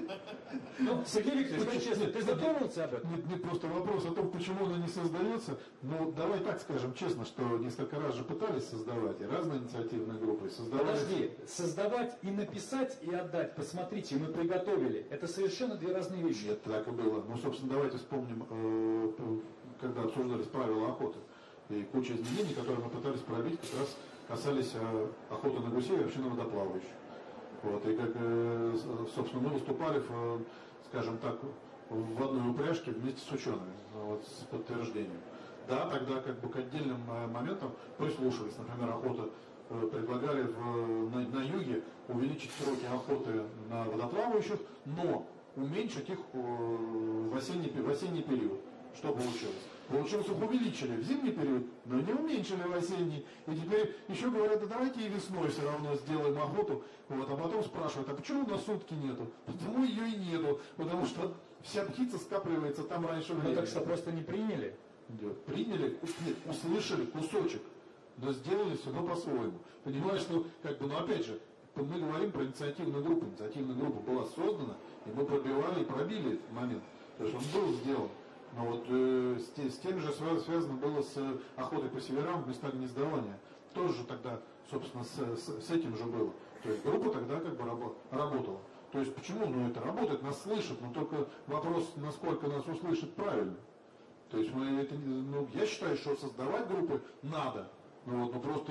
Speaker 4: Ну, Сергей Викторович, скажи честно, ты задумывался об этом?
Speaker 1: Нет, нет, просто вопрос о том, почему она не создается. Ну, давай так скажем честно, что несколько раз же пытались создавать, и разные инициативные группы создавали.
Speaker 4: Подожди, создавать и написать, и отдать, посмотрите, мы приготовили. Это совершенно две разные вещи.
Speaker 1: Нет, так и было. Ну, собственно, давайте вспомним, э, когда обсуждались правила охоты. И куча изменений, которые мы пытались пробить, как раз касались э, охоты на гусей и вообще на водоплавающих. Вот, и как, э, собственно, мы выступали, в, скажем так, в одной упряжке вместе с учеными, вот, с подтверждением. Да, тогда как бы к отдельным моментам прислушивались. Например, охота э, предлагали в, на, на юге увеличить сроки охоты на водоплавающих, но уменьшить их э, в, осенний, в осенний период. Что получилось? Получилось, их увеличили в зимний период, но не уменьшили в осенний. И теперь еще говорят, да давайте и весной все равно сделаем охоту. Вот, а потом спрашивают, а почему у нас сутки нету? Потому ее и нету. Потому что вся птица скапливается там раньше времени.
Speaker 4: Ну так что, просто не приняли?
Speaker 1: Приняли, нет, услышали кусочек, но сделали все равно по-своему. Понимаешь, что, как бы, ну опять же, мы говорим про инициативную группу. Инициативная группа была создана, и мы пробивали и пробили этот момент. То есть он был сделан. Но вот э, с, с тем же связано было с э, охотой по северам в местах гнездования. Тоже же тогда, собственно, с, с, с этим же было. То есть группа тогда как бы рабо, работала. То есть почему? Ну это работает, нас слышат, но только вопрос, насколько нас услышат правильно. То есть мы это, ну, я считаю, что создавать группы надо. Ну вот, ну просто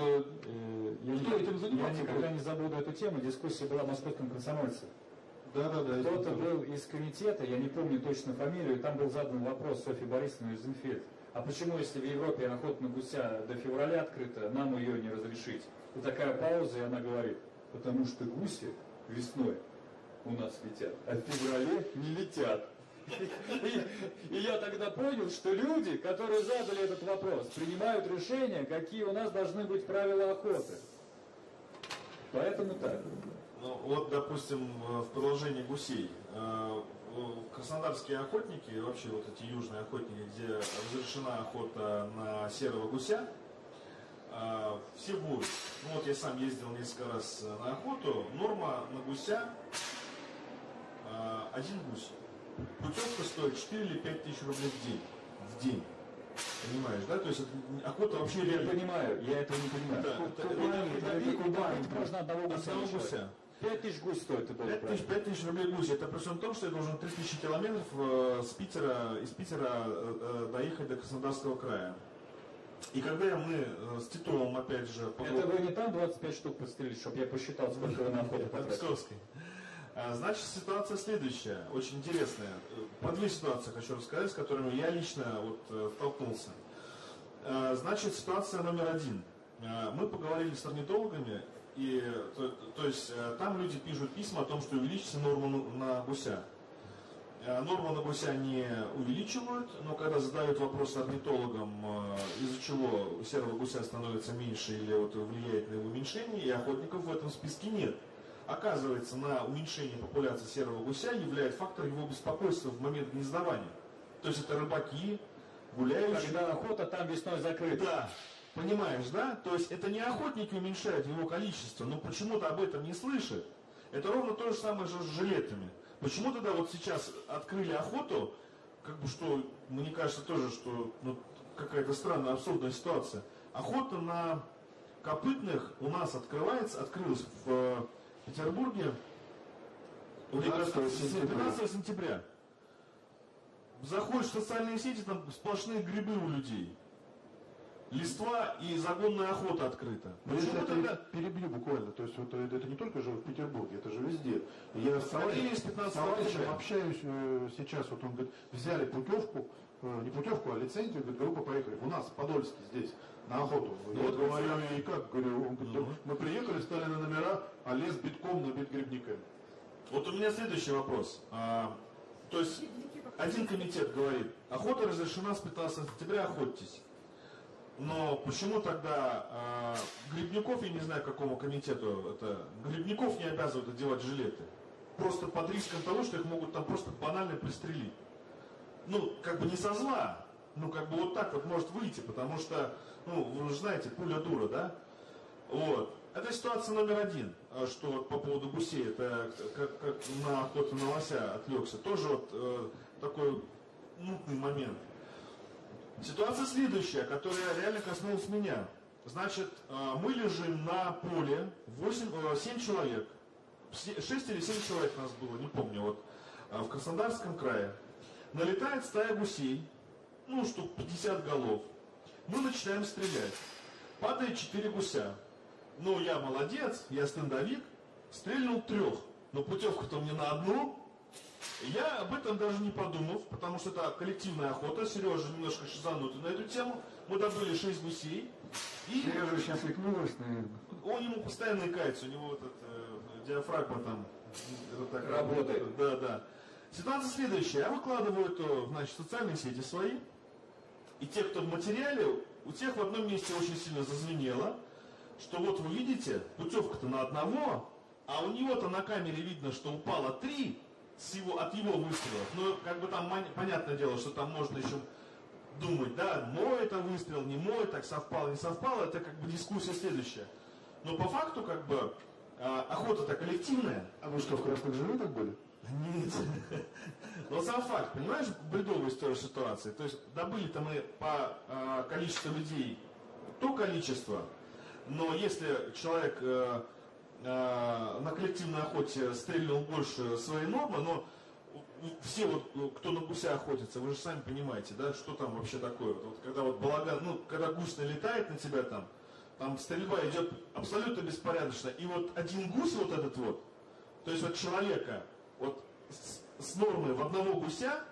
Speaker 1: э,
Speaker 4: я,
Speaker 1: кто этим заниматься?
Speaker 4: Я никогда не забуду эту тему, дискуссия была в московском комсомольце.
Speaker 1: Да, да, да.
Speaker 4: Кто-то был из комитета, я не помню точно фамилию, и там был задан вопрос Софье Борисовне Зинфельд. А почему, если в Европе охота на гуся до февраля открыта, нам ее не разрешить? И такая пауза, и она говорит, потому что гуси весной у нас летят, а в феврале не летят. И, и я тогда понял, что люди, которые задали этот вопрос, принимают решения, какие у нас должны быть правила охоты. Поэтому так.
Speaker 6: Ну, вот, допустим, в продолжении гусей. Краснодарские охотники, вообще вот эти южные охотники, где разрешена охота на серого гуся, все будут. Ну вот я сам ездил несколько раз на охоту. Норма на гуся один гусь. Путевка стоит четыре или пять тысяч рублей в день. В день. Понимаешь, да? То есть это, охота вообще
Speaker 4: я
Speaker 6: реально.
Speaker 4: Я понимаю, я этого не понимаю.
Speaker 6: Да, это, это, это, это,
Speaker 4: можно одного гуся.
Speaker 6: одного гуся.
Speaker 4: пять тысяч гусь стоит, это
Speaker 6: пять тысяч, пять тысяч рублей гусь. Это при всем том, что я должен три тысячи километров э, с Питера, из Питера э, доехать до Краснодарского края. И когда мы э, с Титовым, опять же...
Speaker 4: Поглуб... Это вы не там двадцать пять штук подстрелили, чтобы я посчитал, сколько вы на охоту потратили?
Speaker 6: Значит, ситуация следующая, очень интересная. По две ситуации хочу рассказать, с которыми я лично вот, столкнулся. Значит, ситуация номер один. Мы поговорили с орнитологами, и, то, то есть там люди пишут письма о том, что увеличится норма на гуся. норму на гуся не увеличивают, но когда задают вопрос орнитологам, из-за чего у серого гуся становится меньше или вот влияет на его уменьшение, и охотников в этом списке нет. Оказывается, на уменьшение популяции серого гуся является фактор его беспокойства в момент гнездования. То есть это рыбаки, гуляющие.
Speaker 4: Когда охота там весной закрыта.
Speaker 6: Да, понимаешь, да? То есть это не охотники уменьшают его количество, но почему-то об этом не слышат. Это ровно то же самое же с жилетами. Почему тогда вот сейчас открыли охоту, как бы что, мне кажется тоже, что ну, какая-то странная, абсурдная ситуация. Охота на копытных у нас открывается, открылась в Петербурге пятнадцатого сентября. Заходишь в социальные сети, там сплошные грибы у людей. Листва и загонная охота открыта.
Speaker 1: Но если это тогда... перебью буквально, то есть вот, это, это не только же в Петербурге, это же везде. Я с товарищем общаюсь э, сейчас, вот он говорит, взяли путевку, э, не путевку, а лицензию, говорит, группа поехали. У нас в Подольске здесь на охоту. Ну, я вот говорю, и как, говорю, он говорит, ну, мы приехали, стали на номера, а лес битком набит грибниками.
Speaker 6: Вот у меня следующий вопрос. А, то есть один комитет говорит, охота разрешена с пятнадцатого сентября, охотитесь. Но почему тогда э, грибников, я не знаю, какому комитету это, грибников не обязывают одевать жилеты? Просто под риском того, что их могут там просто банально пристрелить. Ну, как бы не со зла, ну, как бы вот так вот может выйти, потому что, ну, вы же знаете, пуля дура, да? Вот. Это ситуация номер один, что вот по поводу гусей, это как, как на охоту на лося отвлекся, тоже вот э, такой мутный момент. Ситуация следующая, которая реально коснулась меня. Значит, мы лежим на поле, восемь, семь человек, шесть или семь человек нас было, не помню, вот, в Краснодарском крае. Налетает стая гусей, ну, штук пятьдесят голов. Мы начинаем стрелять. Падает четыре гуся. Ну, я молодец, я стендовик, стрельнул трех. Но путевку-то мне на одну. Я об этом даже не подумав, потому что это коллективная охота. Сережа немножко шизанутый на эту тему. Мы добыли шесть гусей. И...
Speaker 3: Сережа сейчас икнулась, наверное.
Speaker 6: Он ему постоянно икается, у него вот эта э, диафрагма там так,
Speaker 4: работает.
Speaker 6: Да, да. Ситуация следующая. Я выкладываю это, значит, в социальные сети свои. И те, кто в материале, у тех в одном месте очень сильно зазвенело, что вот вы видите, путевка-то на одного, а у него-то на камере видно, что упало три. С его, от его выстрелов. Ну, как бы там понятное дело, что там можно еще думать, да, мой это выстрел, не мой, так совпало, не совпало, это как бы дискуссия следующая. Но по факту, как бы, а, охота-то коллективная.
Speaker 1: А вы что, в красных жилетах были?
Speaker 6: Нет. Но сам факт, понимаешь, бредовая история ситуации. То есть добыли-то мы по а, количеству людей то количество, но если человек а, на коллективной охоте стрельнул больше своей нормы, но все вот, кто на гуся охотится, вы же сами понимаете, да, что там вообще такое. Вот, когда вот балаган, ну, когда гусь налетает на тебя там, там стрельба идет абсолютно беспорядочно. И вот один гусь вот этот вот, то есть вот человека вот с, с нормой в одного гуся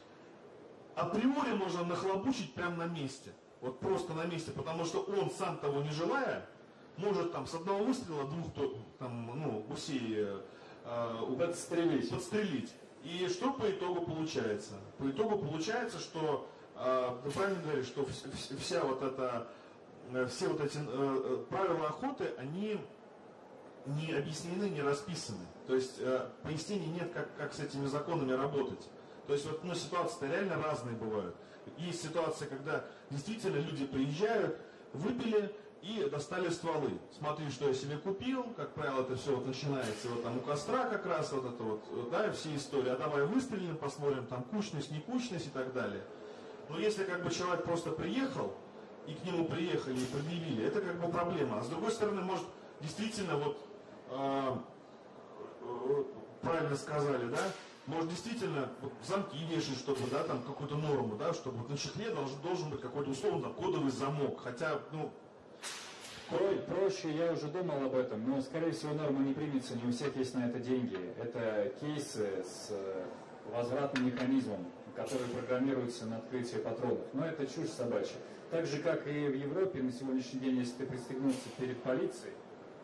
Speaker 6: априори можно нахлобучить прямо на месте. Вот просто на месте, потому что он, сам того не желая, может там с одного выстрела двух там, ну, гусей э,
Speaker 4: подстрелить.
Speaker 6: подстрелить. И что по итогу получается? По итогу получается, что э, ты правильно говоришь, что вся вот эта, все вот эти э, правила охоты, они не объяснены, не расписаны. То есть э, пояснений нет, как, как с этими законами работать. То есть вот, ну, ситуации-то реально разные бывают. Есть ситуация, когда действительно люди приезжают, выпили и достали стволы. Смотри, что я себе купил. Как правило, это все вот начинается вот там у костра как раз вот это вот, да, все истории. А давай выстрелим, посмотрим там кучность, не кучность и так далее. Но если как бы человек просто приехал, и к нему приехали и предъявили, это как бы проблема. А с другой стороны, может, действительно вот э, э, правильно сказали, да, может действительно вот, замки вешать, чтобы, да, там какую-то норму, да, чтобы вот на чехле должен, должен быть какой-то условно кодовый замок. Хотя, ну,
Speaker 4: проще, я уже думал об этом, но, скорее всего, норма не примется, не у всех есть на это деньги. Это кейсы с возвратным механизмом, который программируется на открытие патронов. Но это чушь собачья. Так же, как и в Европе, на сегодняшний день, если ты пристегнулся перед полицией,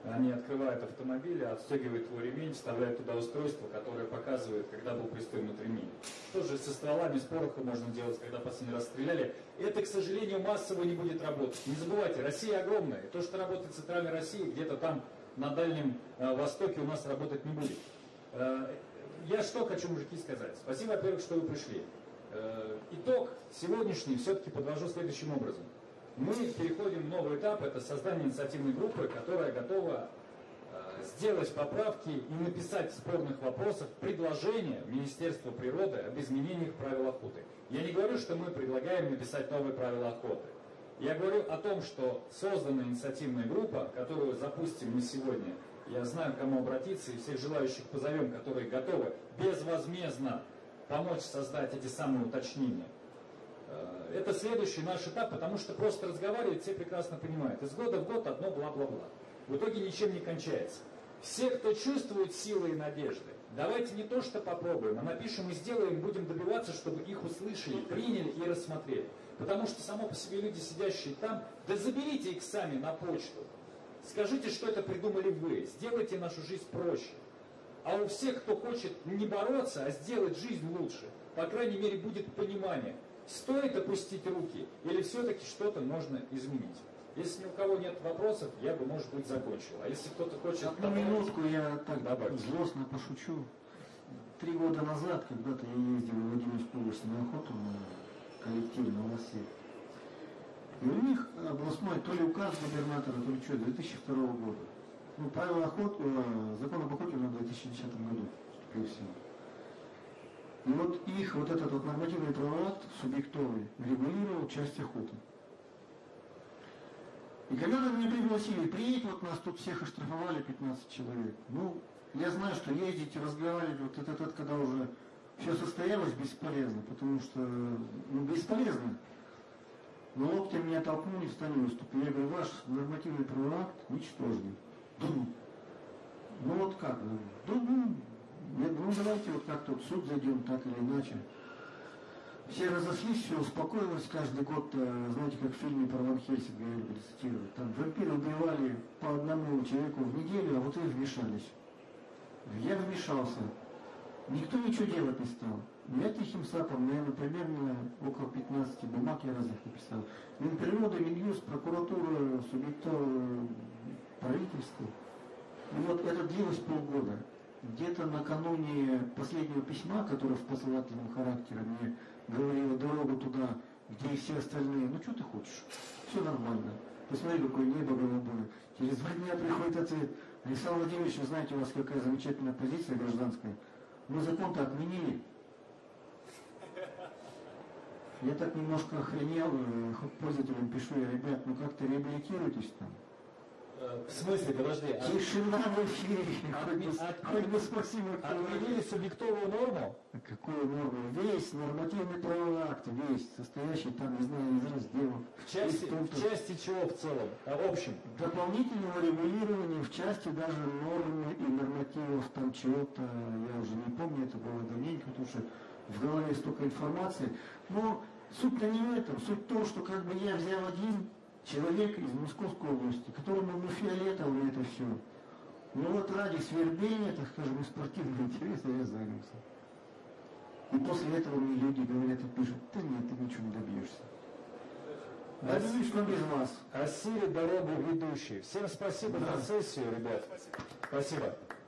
Speaker 4: Они открывают автомобиль, отстегивают твой ремень, вставляют туда устройство, которое показывает, когда был пристегнут ремень. Тоже со стволами, с порохом можно делать, когда последний раз стреляли. Это, к сожалению, массово не будет работать. Не забывайте, Россия огромная. То, что работает в Центральной России, где-то там на Дальнем э, Востоке у нас работать не будет. Э, я что хочу, мужики, сказать. Спасибо, во-первых, что вы пришли. Э, итог сегодняшний все-таки подвожу следующим образом. Мы переходим в новый этап, это создание инициативной группы, которая готова э, сделать поправки и написать спорных вопросов предложения Министерства природы об изменениях правил охоты. Я не говорю, что мы предлагаем написать новые правила охоты. Я говорю о том, что создана инициативная группа, которую запустим мы сегодня. Я знаю, к кому обратиться, и всех желающих позовем, которые готовы безвозмездно помочь создать эти самые уточнения. Это следующий наш этап, потому что просто разговаривать все прекрасно понимают. Из года в год одно бла-бла-бла. В итоге ничем не кончается. Все, кто чувствует силы и надежды, давайте не то что попробуем, а напишем и сделаем, будем добиваться, чтобы их услышали, приняли и рассмотрели. Потому что само по себе люди, сидящие там, да заберите их сами на почту. Скажите, что это придумали вы, сделайте нашу жизнь проще. А у всех, кто хочет не бороться, а сделать жизнь лучше, по крайней мере, будет понимание. Стоит опустить руки или все-таки что-то можно изменить? Если ни у кого нет вопросов, я бы, может быть, закончил. А если кто-то хочет...
Speaker 3: Одну минутку я так добавить. Злостно пошучу. Три года назад, когда-то я ездил в Владимирскую область на охоту, на коллективе, на лосе. И у них областной то ли указ губернатора, то ли что, две тысячи второго года. Ну, правила охоты, закон об охоте на две тысячи десятом году, прежде всего. И вот их вот этот вот нормативный правовой акт субъектовый регулировал часть охоты. И когда-то меня пригласили, приедь, вот нас тут всех оштрафовали пятнадцать человек. Ну, я знаю, что ездить и разговаривать, вот это, это когда уже все состоялось, бесполезно, потому что, ну, бесполезно. Но локтем меня толкнули, встали выступили. Я говорю, ваш нормативный правовой акт ничтожный. Ну вот как? Ну, я говорю, ну давайте вот как-то в суд зайдем, так или иначе. Все разошлись, все успокоилось. Каждый год, знаете, как в фильме про Ван Хельсинга, я буду цитировать, там вампиры убивали по одному человеку в неделю, а вот вы вмешались. Я вмешался. Никто ничего делать не стал. Я тихим сапом, наверное, примерно около пятнадцати бумаг я разных написал. Минприрода, Минюст, прокуратура, субъектовое правительство. И вот это длилось полгода. Где-то накануне последнего письма, которое в посылательном характере мне говорило дорогу туда, где и все остальные, ну что ты хочешь, все нормально. Посмотри, какое небо голубое. Через два дня приходит ответ. Александр Владимирович, вы знаете, у вас какая замечательная позиция гражданская. Мы закон-то отменили. Я так немножко охренел, пользователям пишу, я, ребят, ну как-то реабилитируйтесь там.
Speaker 4: В смысле, подожди. А...
Speaker 3: Тишина в эфире.
Speaker 4: Отми...
Speaker 3: Хоть бы спасибо.
Speaker 4: Отменили субъектовую норму?
Speaker 3: Какую норму? Весь нормативный правовой акт, весь, состоящий там, не знаю, из разделов.
Speaker 4: В части, в части чего в целом? А в общем?
Speaker 3: Дополнительного регулирования в части даже нормы и нормативов там чего-то, я уже не помню, это было давненько, потому что в голове столько информации. Но суть-то не в этом. Суть в том, что как бы я взял один человек из Московской области, которому ну фиолетово это все. Но вот ради свербения, так скажем, и спортивного интереса я занялся. И после этого мне люди говорят и пишут, да нет, ты ничего не добьешься. Добьюсь, но без вас.
Speaker 4: Осилит дорогу ведущий. Всем спасибо да. за сессию, ребят. Спасибо. спасибо.